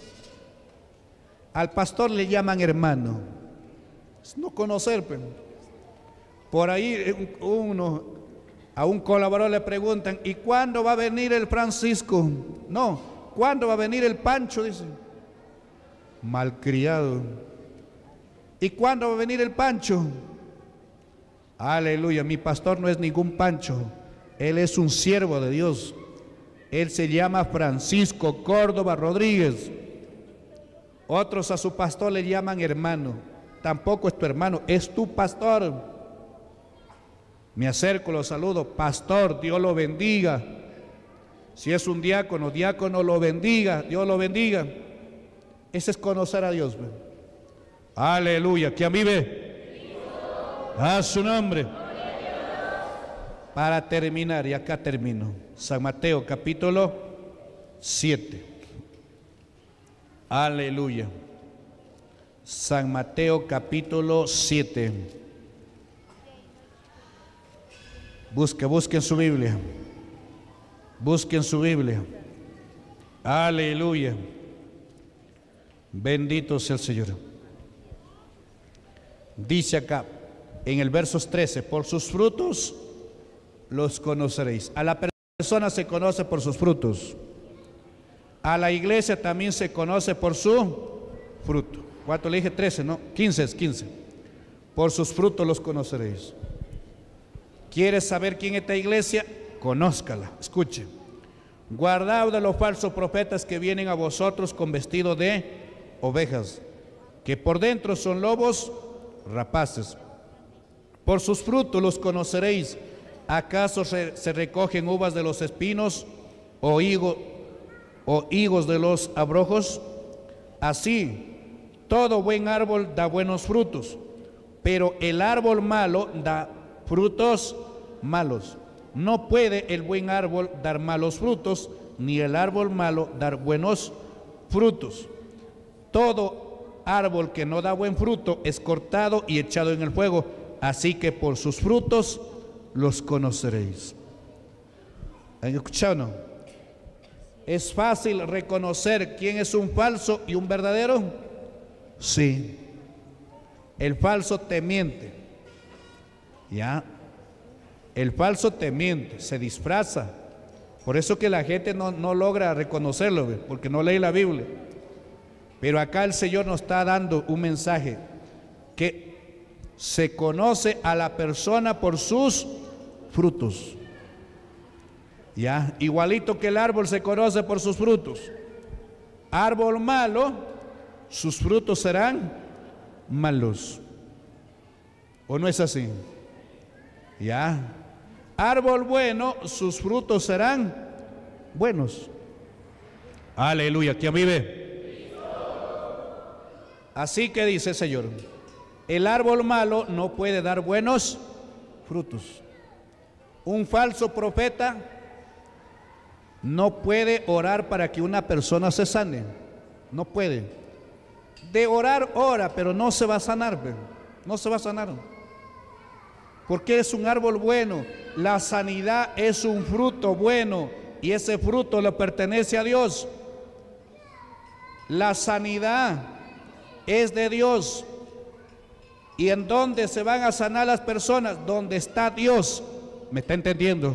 Al pastor le llaman hermano. Es no conocer, pero por ahí a un colaborador le preguntan, ¿y cuándo va a venir el Francisco? No, ¿cuándo va a venir el Pancho? Dice, malcriado. ¿Y cuándo va a venir el Pancho? Aleluya, mi pastor no es ningún Pancho, él es un siervo de Dios. Él se llama Francisco Córdoba Rodríguez. Otros a su pastor le llaman hermano. Tampoco es tu hermano, es tu pastor. Me acerco, lo saludo, pastor, Dios lo bendiga. Si es un diácono, diácono lo bendiga, Dios lo bendiga. Ese es conocer a Dios. Aleluya, ¿quién vive? A su nombre. Para terminar, y acá termino, San Mateo capítulo 7. Aleluya. San Mateo capítulo 7. Busquen su Biblia. Busquen su Biblia. Aleluya. Bendito sea el Señor. Dice acá, en el verso 13, por sus frutos los conoceréis. A la persona se conoce por sus frutos. A la iglesia también se conoce por su fruto. ¿Cuánto le dije? 13, no, 15 es 15. Por sus frutos los conoceréis. ¿Quieres saber quién es esta iglesia? Conózcala, escuche. Guardaos de los falsos profetas que vienen a vosotros con vestido de ovejas, que por dentro son lobos rapaces. Por sus frutos los conoceréis. ¿Acaso se recogen uvas de los espinos o higos de los abrojos? Así, todo buen árbol da buenos frutos, pero el árbol malo da frutos malos. No puede el buen árbol dar malos frutos, ni el árbol malo dar buenos frutos. Todo árbol que no da buen fruto es cortado y echado en el fuego. Así que por sus frutos los conoceréis. ¿Han escuchado o no? ¿Es fácil reconocer quién es un falso y un verdadero? Sí. El falso te miente. ¿Ya? El falso te miente, se disfraza. Por eso que la gente no logra reconocerlo, porque no lee la Biblia. Pero acá el Señor nos está dando un mensaje que se conoce a la persona por sus frutos. Ya, igualito que el árbol se conoce por sus frutos. Árbol malo, sus frutos serán malos. ¿O no es así? Ya. Árbol bueno, sus frutos serán buenos. Aleluya, ¿quién vive? Así que dice el Señor, el árbol malo no puede dar buenos frutos. Un falso profeta no puede orar para que una persona se sane. No puede. De orar, ora, pero no se va a sanar. No se va a sanar. Porque es un árbol bueno. La sanidad es un fruto bueno y ese fruto le pertenece a Dios. La sanidad es de Dios. ¿Y en dónde se van a sanar las personas? Donde está Dios. ¿Me está entendiendo?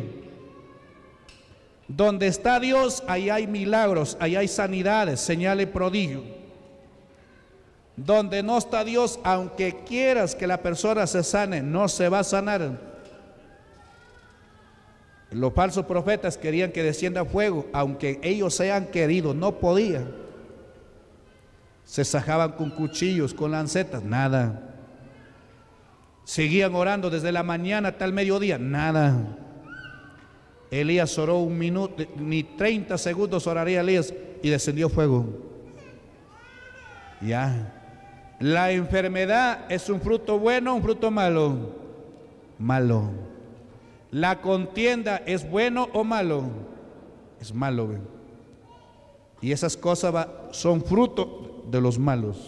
Donde está Dios, ahí hay milagros, ahí hay sanidades, señales y prodigios. Donde no está Dios, aunque quieras que la persona se sane, no se va a sanar. Los falsos profetas querían que descienda fuego, aunque ellos sean queridos, no podían. Se sajaban con cuchillos, con lancetas, nada. Seguían orando desde la mañana hasta el mediodía, nada. Elías oró un minuto, ni 30 segundos oraría Elías y descendió fuego. Ya. La enfermedad es un fruto bueno o un fruto malo. Malo. La contienda es bueno o malo. Es malo. Y esas cosas son fruto de los malos.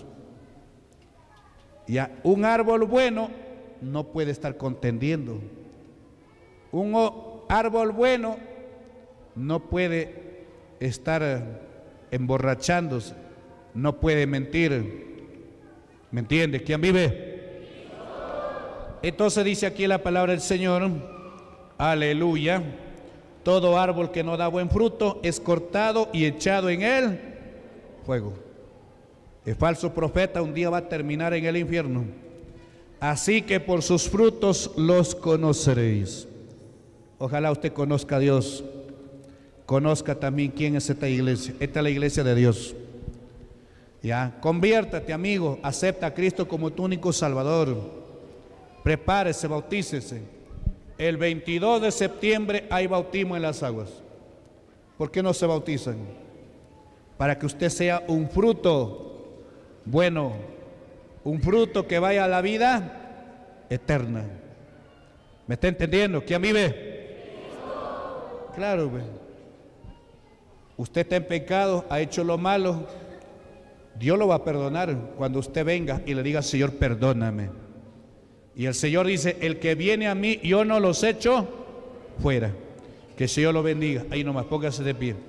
Ya. Un árbol bueno no puede estar contendiendo. Un árbol bueno no puede estar emborrachándose, no puede mentir. ¿Me entiende? ¿Quién vive? Entonces dice aquí la palabra del Señor, aleluya, todo árbol que no da buen fruto es cortado y echado en el fuego. El falso profeta un día va a terminar en el infierno. Así que por sus frutos los conoceréis. Ojalá usted conozca a Dios, conozca también quién es esta iglesia. Esta es la iglesia de Dios. Ya, conviértate, amigo, acepta a Cristo como tu único Salvador. Prepárese, bautícese. El 22 de septiembre hay bautismo en las aguas. ¿Por qué no se bautizan? Para que usted sea un fruto bueno, un fruto que vaya a la vida eterna. ¿Me está entendiendo? ¿Quién vive? Claro, usted está en pecado, ha hecho lo malo, Dios lo va a perdonar cuando usted venga y le diga, Señor, perdóname. Y el Señor dice, el que viene a mí, yo no los echo fuera. Que el Señor lo bendiga. Ahí nomás, póngase de pie.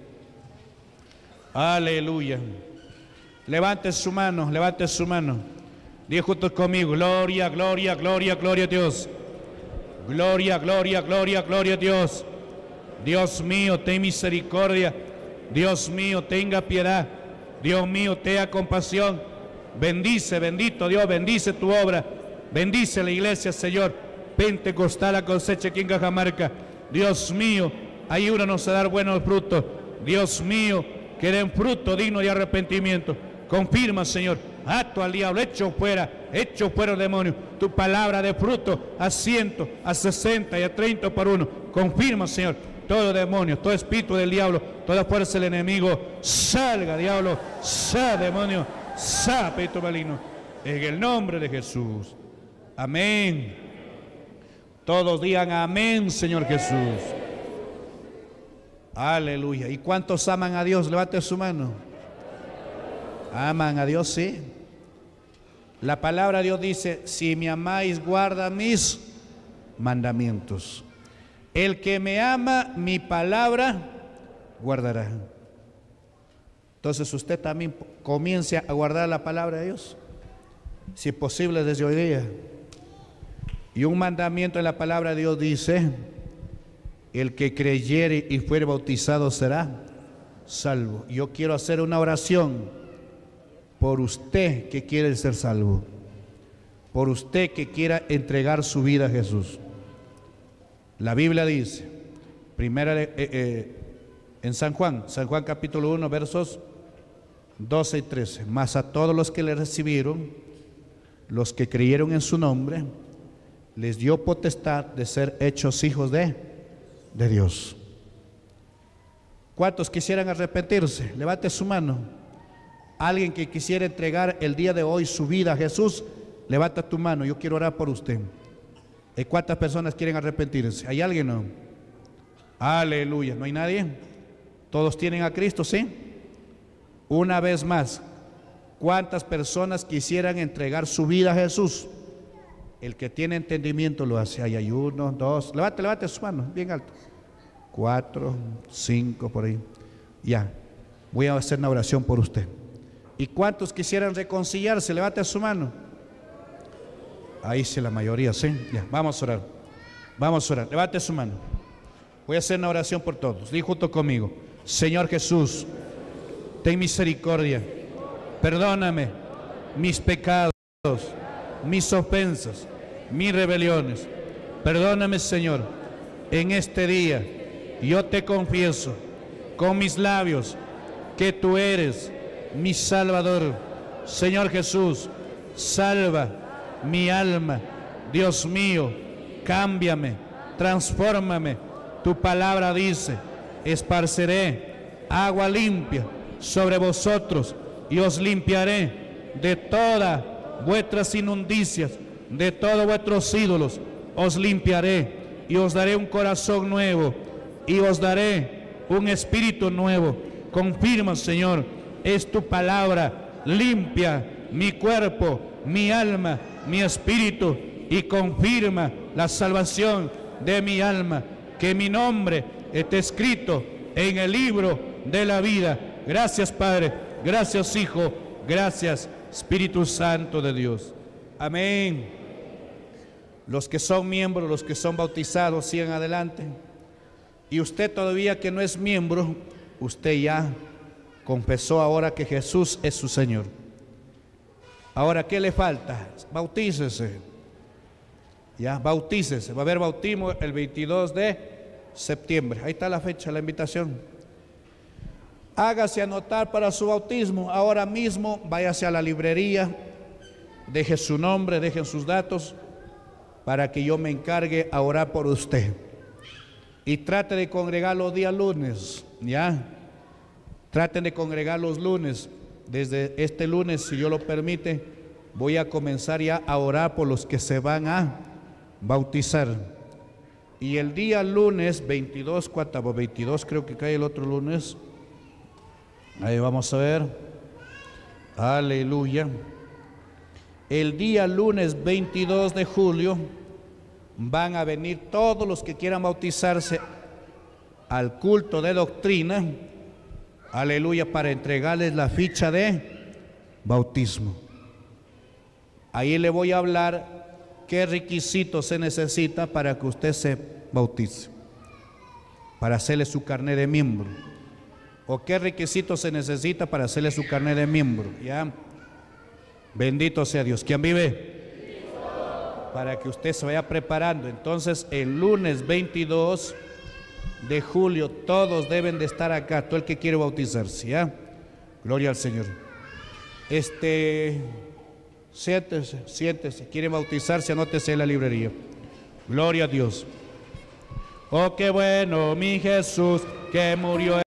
Aleluya. Levante su mano, levante su mano. Diga juntos conmigo, gloria, gloria, gloria, gloria a Dios. Gloria, gloria, gloria, gloria a Dios. Dios mío, ten misericordia. Dios mío, tenga piedad. Dios mío, tenga compasión. Bendice, bendito Dios, bendice tu obra. Bendice la iglesia, Señor. Pentecostal a cosecha aquí en Cajamarca. Dios mío, ayúdanos a dar buenos frutos. Dios mío, que den fruto digno de arrepentimiento. Confirma, Señor, ato al diablo, hecho fuera el demonio. Tu palabra de fruto a 100, a 60 y a 30 por uno. Confirma, Señor, todo demonio, todo espíritu del diablo, toda fuerza del enemigo, salga, diablo, salga, demonio, salga, espíritu maligno, en el nombre de Jesús. Amén. Todos digan amén, Señor Jesús. Aleluya. ¿Y cuántos aman a Dios? Levante su mano. Aman a Dios, sí. La palabra de Dios dice, si me amáis, guarda mis mandamientos. El que me ama, mi palabra guardará. Entonces usted también comience a guardar la palabra de Dios, si es posible desde hoy día. Y un mandamiento en la palabra de Dios dice, el que creyere y fuere bautizado será salvo. Yo quiero hacer una oración por usted que quiere ser salvo, por usted que quiera entregar su vida a Jesús. La Biblia dice, en San Juan capítulo 1, versos 12 y 13, mas a todos los que le recibieron, los que creyeron en su nombre, les dio potestad de ser hechos hijos de Dios. ¿Cuántos quisieran arrepentirse? Levante su mano. Alguien que quisiera entregar el día de hoy su vida a Jesús, levanta tu mano, yo quiero orar por usted. ¿Cuántas personas quieren arrepentirse? ¿Hay alguien? No. Aleluya. ¿No hay nadie? ¿Todos tienen a Cristo? ¿Sí? Una vez más, ¿cuántas personas quisieran entregar su vida a Jesús? El que tiene entendimiento lo hace. Ahí hay 1, 2, levante su mano, bien alto. 4, 5, por ahí. Ya, voy a hacer una oración por usted. ¿Y cuántos quisieran reconciliarse? Levante su mano. Ahí sí, la mayoría, ¿sí? Ya, vamos a orar. Vamos a orar, levante su mano. Voy a hacer una oración por todos. Di junto conmigo: Señor Jesús, ten misericordia, perdóname mis pecados, mis ofensas, mis rebeliones. Perdóname, Señor, en este día yo te confieso con mis labios que tú eres mi Salvador. Señor Jesús, salva mi alma. Dios mío, cámbiame, transfórmame. Tu palabra dice: esparceré agua limpia sobre vosotros y os limpiaré de todas vuestras inmundicias, de todos vuestros ídolos. Os limpiaré y os daré un corazón nuevo y os daré un espíritu nuevo. Confirma, Señor, es tu palabra. Limpia mi cuerpo, mi alma, mi espíritu, y confirma la salvación de mi alma. Que mi nombre esté escrito en el libro de la vida. Gracias, Padre. Gracias, Hijo. Gracias, Espíritu Santo de Dios. Amén. Los que son miembros, los que son bautizados, sigan adelante. Y usted todavía que no es miembro, usted ya confesó ahora que Jesús es su Señor. Ahora, ¿qué le falta? Bautícese. Ya, bautícese. Va a haber bautismo el 22 de septiembre. Ahí está la fecha, la invitación. Hágase anotar para su bautismo. Ahora mismo váyase a la librería, deje su nombre, dejen sus datos, para que yo me encargue a orar por usted. Y trate de congregar los días lunes, ¿ya? Traten de congregar los lunes. Desde este lunes, si Dios lo permite, voy a comenzar ya a orar por los que se van a bautizar. Y el día lunes 22, ¿cuánto? 22 creo que cae el otro lunes. Ahí vamos a ver. Aleluya. El día lunes 22 de julio van a venir todos los que quieran bautizarse al culto de doctrina. Aleluya, para entregarles la ficha de bautismo. Ahí le voy a hablar qué requisitos se necesita para que usted se bautice, para hacerle su carnet de miembro, o qué requisitos se necesita para hacerle su carnet de miembro. Ya, bendito sea Dios. ¿Quién vive? Para que usted se vaya preparando. Entonces, el lunes 22 de julio todos deben de estar acá, todo el que quiere bautizarse, ¿ya? Gloria al Señor. Siéntese, quiere bautizarse, anótese en la librería. Gloria a Dios. Oh, qué bueno mi Jesús, que murió